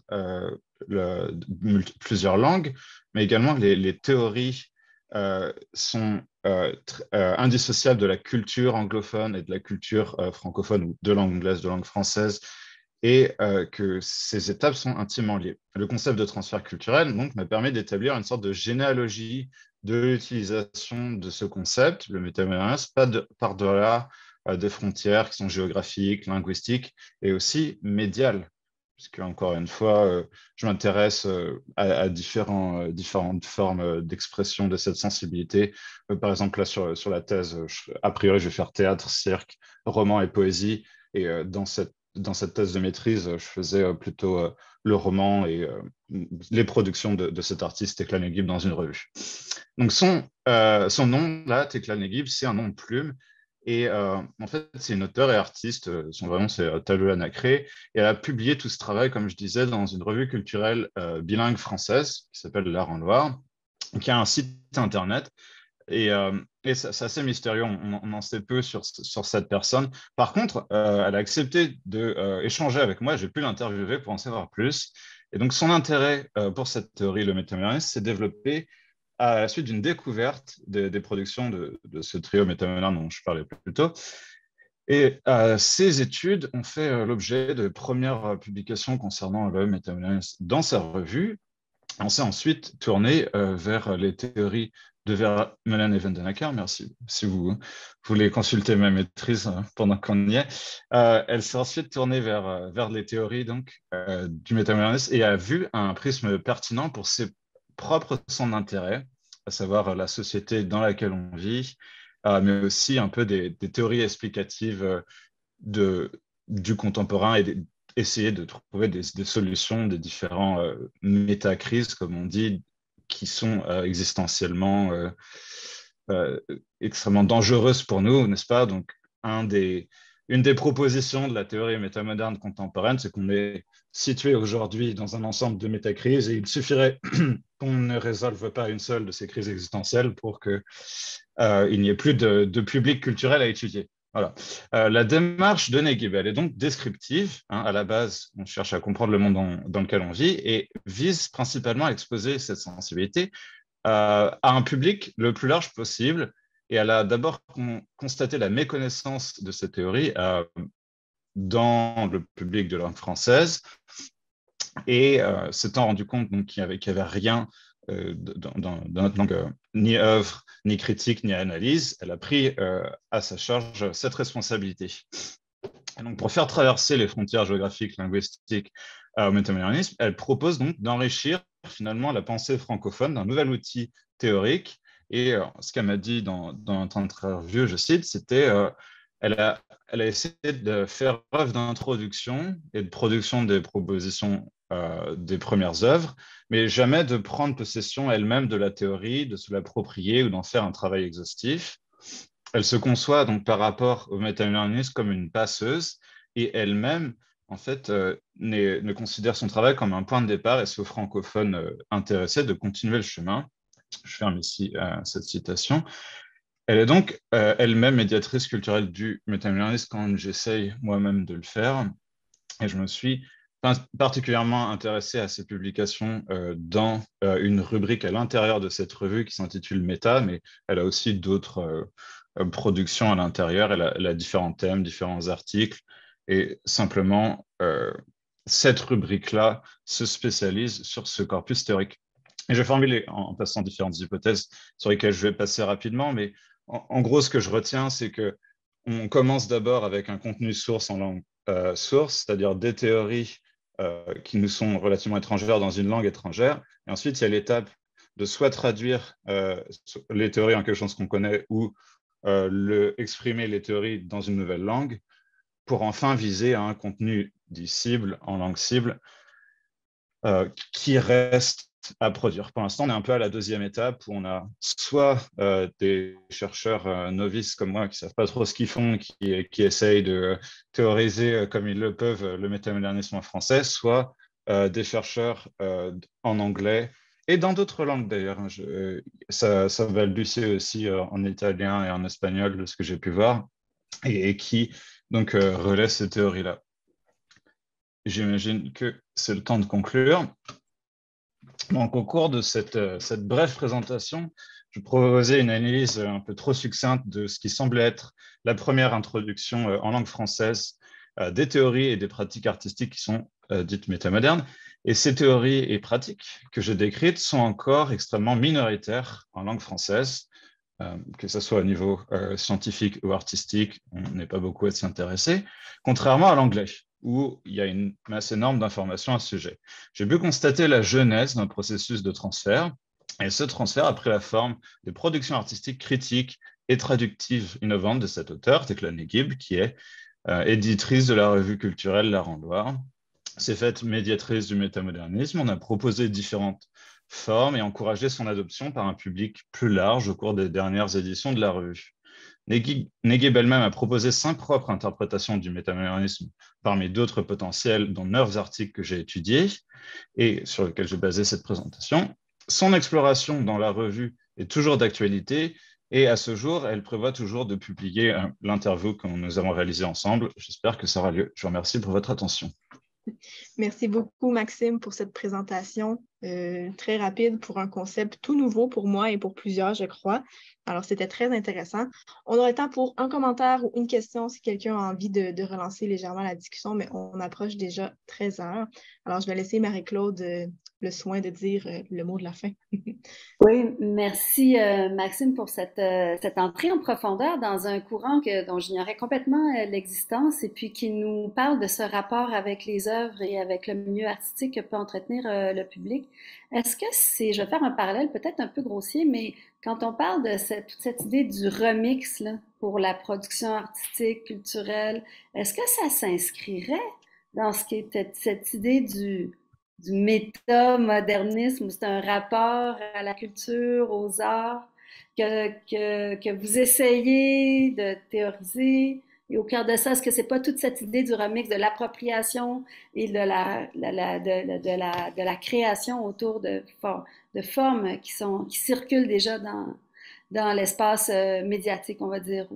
F: plusieurs langues, mais également les théories sont indissociables de la culture anglophone et de la culture francophone, ou de langue anglaise, de langue française, et que ces étapes sont intimement liées. Le concept de transfert culturel donc, me permet d'établir une sorte de généalogie de l'utilisation de ce concept, le métamodernisme, par-delà des frontières qui sont géographiques, linguistiques et aussi médiales. Puisque, encore une fois, je m'intéresse à différentes formes d'expression de cette sensibilité. Par exemple, là, sur la thèse, a priori, je vais faire théâtre, cirque, roman et poésie. Et dans cette thèse de maîtrise, je faisais plutôt le roman et les productions de cet artiste, Tekla Neguib, dans une revue. Donc, son nom, là, Tekla Neguib, c'est un nom de plume. Et en fait, c'est une auteure et artiste, son vrai nom c'est Talula Nacré, et elle a publié tout ce travail, comme je disais, dans une revue culturelle bilingue française qui s'appelle L'Art en Loire, qui a un site internet. Et c'est assez mystérieux, on en sait peu sur cette personne. Par contre, elle a accepté d'échanger avec moi, j'ai pu l'interviewer pour en savoir plus. Et donc, son intérêt pour cette théorie, le métamodernisme, s'est développé à la suite d'une découverte des productions de ce trio métamoderne dont je parlais plus tôt. Et ces études ont fait l'objet de premières publications concernant le métamodernisme dans sa revue. On s'est ensuite tourné vers les théories de Vermeulen et Vandenacker. Merci si vous voulez consulter ma maîtrise pendant qu'on y est. Elle s'est ensuite tournée vers les théories donc, du métamodernisme et a vu un prisme pertinent pour ses propres centres d'intérêt, à savoir la société dans laquelle on vit, mais aussi un peu des théories explicatives du contemporain et essayer de trouver des solutions des différents métacrises, comme on dit, qui sont existentiellement extrêmement dangereuses pour nous, n'est-ce pas? Donc, une des propositions de la théorie métamoderne contemporaine, c'est qu'on est situé aujourd'hui dans un ensemble de métacrises et il suffirait qu'on ne résolve pas une seule de ces crises existentielles pour qu'il n'y ait plus de public culturel à étudier. Voilà. La démarche de Neguib, elle est donc descriptive. Hein, à la base, on cherche à comprendre le monde dans lequel on vit et vise principalement à exposer cette sensibilité à un public le plus large possible. Et elle a d'abord constaté la méconnaissance de cette théorie dans le public de langue française et s'étant rendu compte qu'il n'y avait rien dans notre langue, ni œuvre, ni critique, ni analyse, elle a pris à sa charge cette responsabilité. Et donc, pour faire traverser les frontières géographiques, linguistiques au métamodernisme, elle propose donc d'enrichir finalement la pensée francophone d'un nouvel outil théorique. Et ce qu'elle m'a dit dans notre interview, je cite, c'était elle a essayé de faire œuvre d'introduction et de production des propositions des premières œuvres, mais jamais de prendre possession elle-même de la théorie, de se l'approprier ou d'en faire un travail exhaustif. Elle se conçoit donc par rapport au métamodernisme comme une passeuse et elle-même, en fait, ne considère son travail comme un point de départ et c'est aux francophones intéressés de continuer le chemin. Je ferme ici cette citation. Elle est donc elle-même médiatrice culturelle du métamodernisme quand j'essaye moi-même de le faire. Et je me suis particulièrement intéressé à ces publications dans une rubrique à l'intérieur de cette revue qui s'intitule Méta, mais elle a aussi d'autres productions à l'intérieur. Elle a différents thèmes, différents articles. Et simplement, cette rubrique-là se spécialise sur ce corpus théorique. Et je vais formuler en passant différentes hypothèses sur lesquelles je vais passer rapidement, mais en gros, ce que je retiens, c'est qu'on commence d'abord avec un contenu source en langue source, c'est-à-dire des théories qui nous sont relativement étrangères dans une langue étrangère. Et ensuite, il y a l'étape de soit traduire les théories en quelque chose qu'on connaît ou exprimer les théories dans une nouvelle langue pour enfin viser à un contenu dit cible, en langue cible, qui reste à produire. Pour l'instant, on est un peu à la deuxième étape où on a soit des chercheurs novices comme moi qui ne savent pas trop ce qu'ils font, qui essayent de théoriser comme ils le peuvent le métamodernisme en français, soit des chercheurs en anglais et dans d'autres langues d'ailleurs. Ça va lucer aussi en italien et en espagnol de ce que j'ai pu voir et qui donc relaient ces théories-là. j'imagine que c'est le temps de conclure. Donc, au cours de cette brève présentation, je proposais une analyse un peu trop succincte de ce qui semblait être la première introduction en langue française des théories et des pratiques artistiques qui sont dites métamodernes. Et ces théories et pratiques que j'ai décrites sont encore extrêmement minoritaires en langue française, que ce soit au niveau scientifique ou artistique, on n'est pas beaucoup à s'y intéresser, contrairement à l'anglais, où il y a une masse énorme d'informations à ce sujet. J'ai pu constater la genèse d'un processus de transfert, et ce transfert a pris la forme des productions artistiques critiques et traductives innovantes de cet auteur, Thekla Neguib, qui est éditrice de la revue culturelle La Randoire. C'est faite médiatrice du métamodernisme. On a proposé différentes formes et encouragé son adoption par un public plus large au cours des dernières éditions de la revue. Neguib elle-même a proposé sa propre interprétation du métamodernisme parmi d'autres potentiels, dont 9 articles que j'ai étudiés et sur lesquels j'ai basé cette présentation. Son exploration dans la revue est toujours d'actualité et à ce jour, elle prévoit toujours de publier l'interview que nous avons réalisée ensemble. J'espère que ça aura lieu. Je vous remercie pour votre attention.
B: Merci beaucoup, Maxime, pour cette présentation très rapide pour un concept tout nouveau pour moi et pour plusieurs, je crois. Alors, c'était très intéressant. On aurait le temps pour un commentaire ou une question si quelqu'un a envie de relancer légèrement la discussion, mais on approche déjà 13 heures. Alors, je vais laisser Marie-Claude le soin de dire le mot de la fin.
A: Oui, merci Maxime pour cette entrée en profondeur dans un courant dont j'ignorais complètement l'existence et puis qui nous parle de ce rapport avec les œuvres et avec le milieu artistique que peut entretenir le public. Est-ce que je vais faire un parallèle peut-être un peu grossier, mais quand on parle de toute cette idée du remix là, pour la production artistique, culturelle, est-ce que ça s'inscrirait dans ce qui était cette idée du métamodernisme, où c'est un rapport à la culture, aux arts, que vous essayez de théoriser? Et au cœur de ça, est-ce que c'est pas toute cette idée du remix, de l'appropriation et de la création autour de formes qui circulent déjà dans l'espace médiatique, on va dire?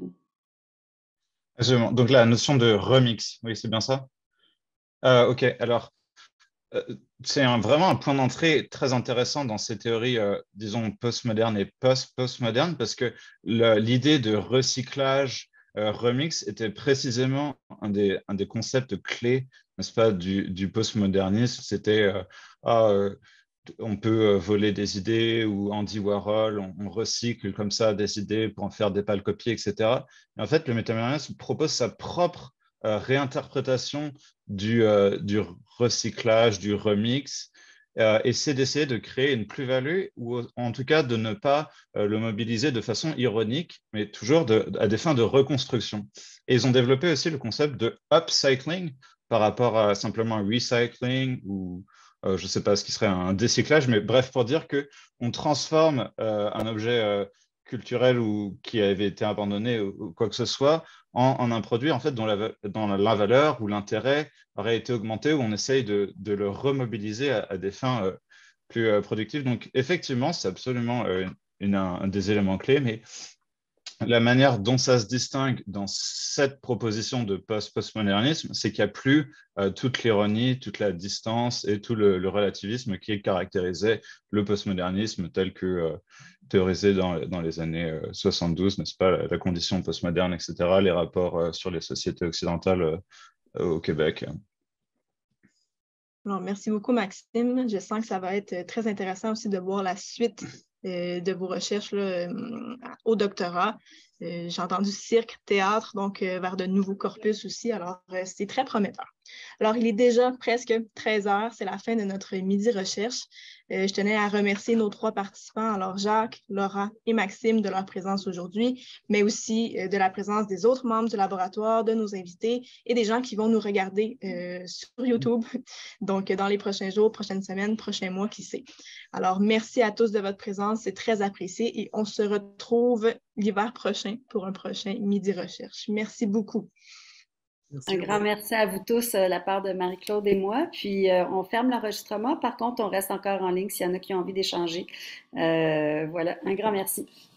F: Donc la notion de remix, oui, c'est bien ça? Ok, alors c'est vraiment un point d'entrée très intéressant dans ces théories, disons, postmodernes et post-postmodernes, parce que l'idée de recyclage, remix, était précisément un des concepts clés, n'est-ce pas, du postmodernisme. C'était, on peut voler des idées, ou Andy Warhol, on recycle comme ça des idées pour en faire des pâles copies, etc. Et en fait, le métamodernisme propose sa propre réinterprétation du recyclage, du remix, et c'est d'essayer de créer une plus-value, ou en tout cas de ne pas le mobiliser de façon ironique, mais toujours à des fins de reconstruction. Et ils ont développé aussi le concept de upcycling par rapport à simplement un recycling ou je ne sais pas ce qui serait un décyclage, mais bref, pour dire qu'on transforme un objet culturel ou qui avait été abandonné ou quoi que ce soit en un produit en fait, dont la valeur ou l'intérêt aurait été augmenté, ou on essaye de le remobiliser à des fins plus productives. Donc effectivement, c'est absolument un des éléments clés, mais la manière dont ça se distingue dans cette proposition de postmodernisme, c'est qu'il n'y a plus toute l'ironie, toute la distance et tout le relativisme qui caractérisait le postmodernisme tel que théorisé dans les années 72, n'est-ce pas, la condition postmoderne, etc., les rapports sur les sociétés occidentales au Québec.
B: Alors, merci beaucoup, Maxime. Je sens que ça va être très intéressant aussi de voir la suite de vos recherches là, au doctorat. J'ai entendu cirque, théâtre, donc vers de nouveaux corpus aussi. Alors, c'est très prometteur. Alors, il est déjà presque 13 heures. C'est la fin de notre midi recherche. Je tenais à remercier nos 3 participants, alors Jacques, Laura et Maxime, de leur présence aujourd'hui, mais aussi de la présence des autres membres du laboratoire, de nos invités et des gens qui vont nous regarder sur YouTube. Donc, dans les prochains jours, prochaines semaines, prochains mois, qui sait. Alors, merci à tous de votre présence. C'est très apprécié et on se retrouve l'hiver prochain pour un prochain Midi Recherche. Merci beaucoup.
A: Un grand merci à vous tous, la part de Marie-Claude et moi. Puis, on ferme l'enregistrement. Par contre, on reste encore en ligne s'il y en a qui ont envie d'échanger. Voilà, un grand merci.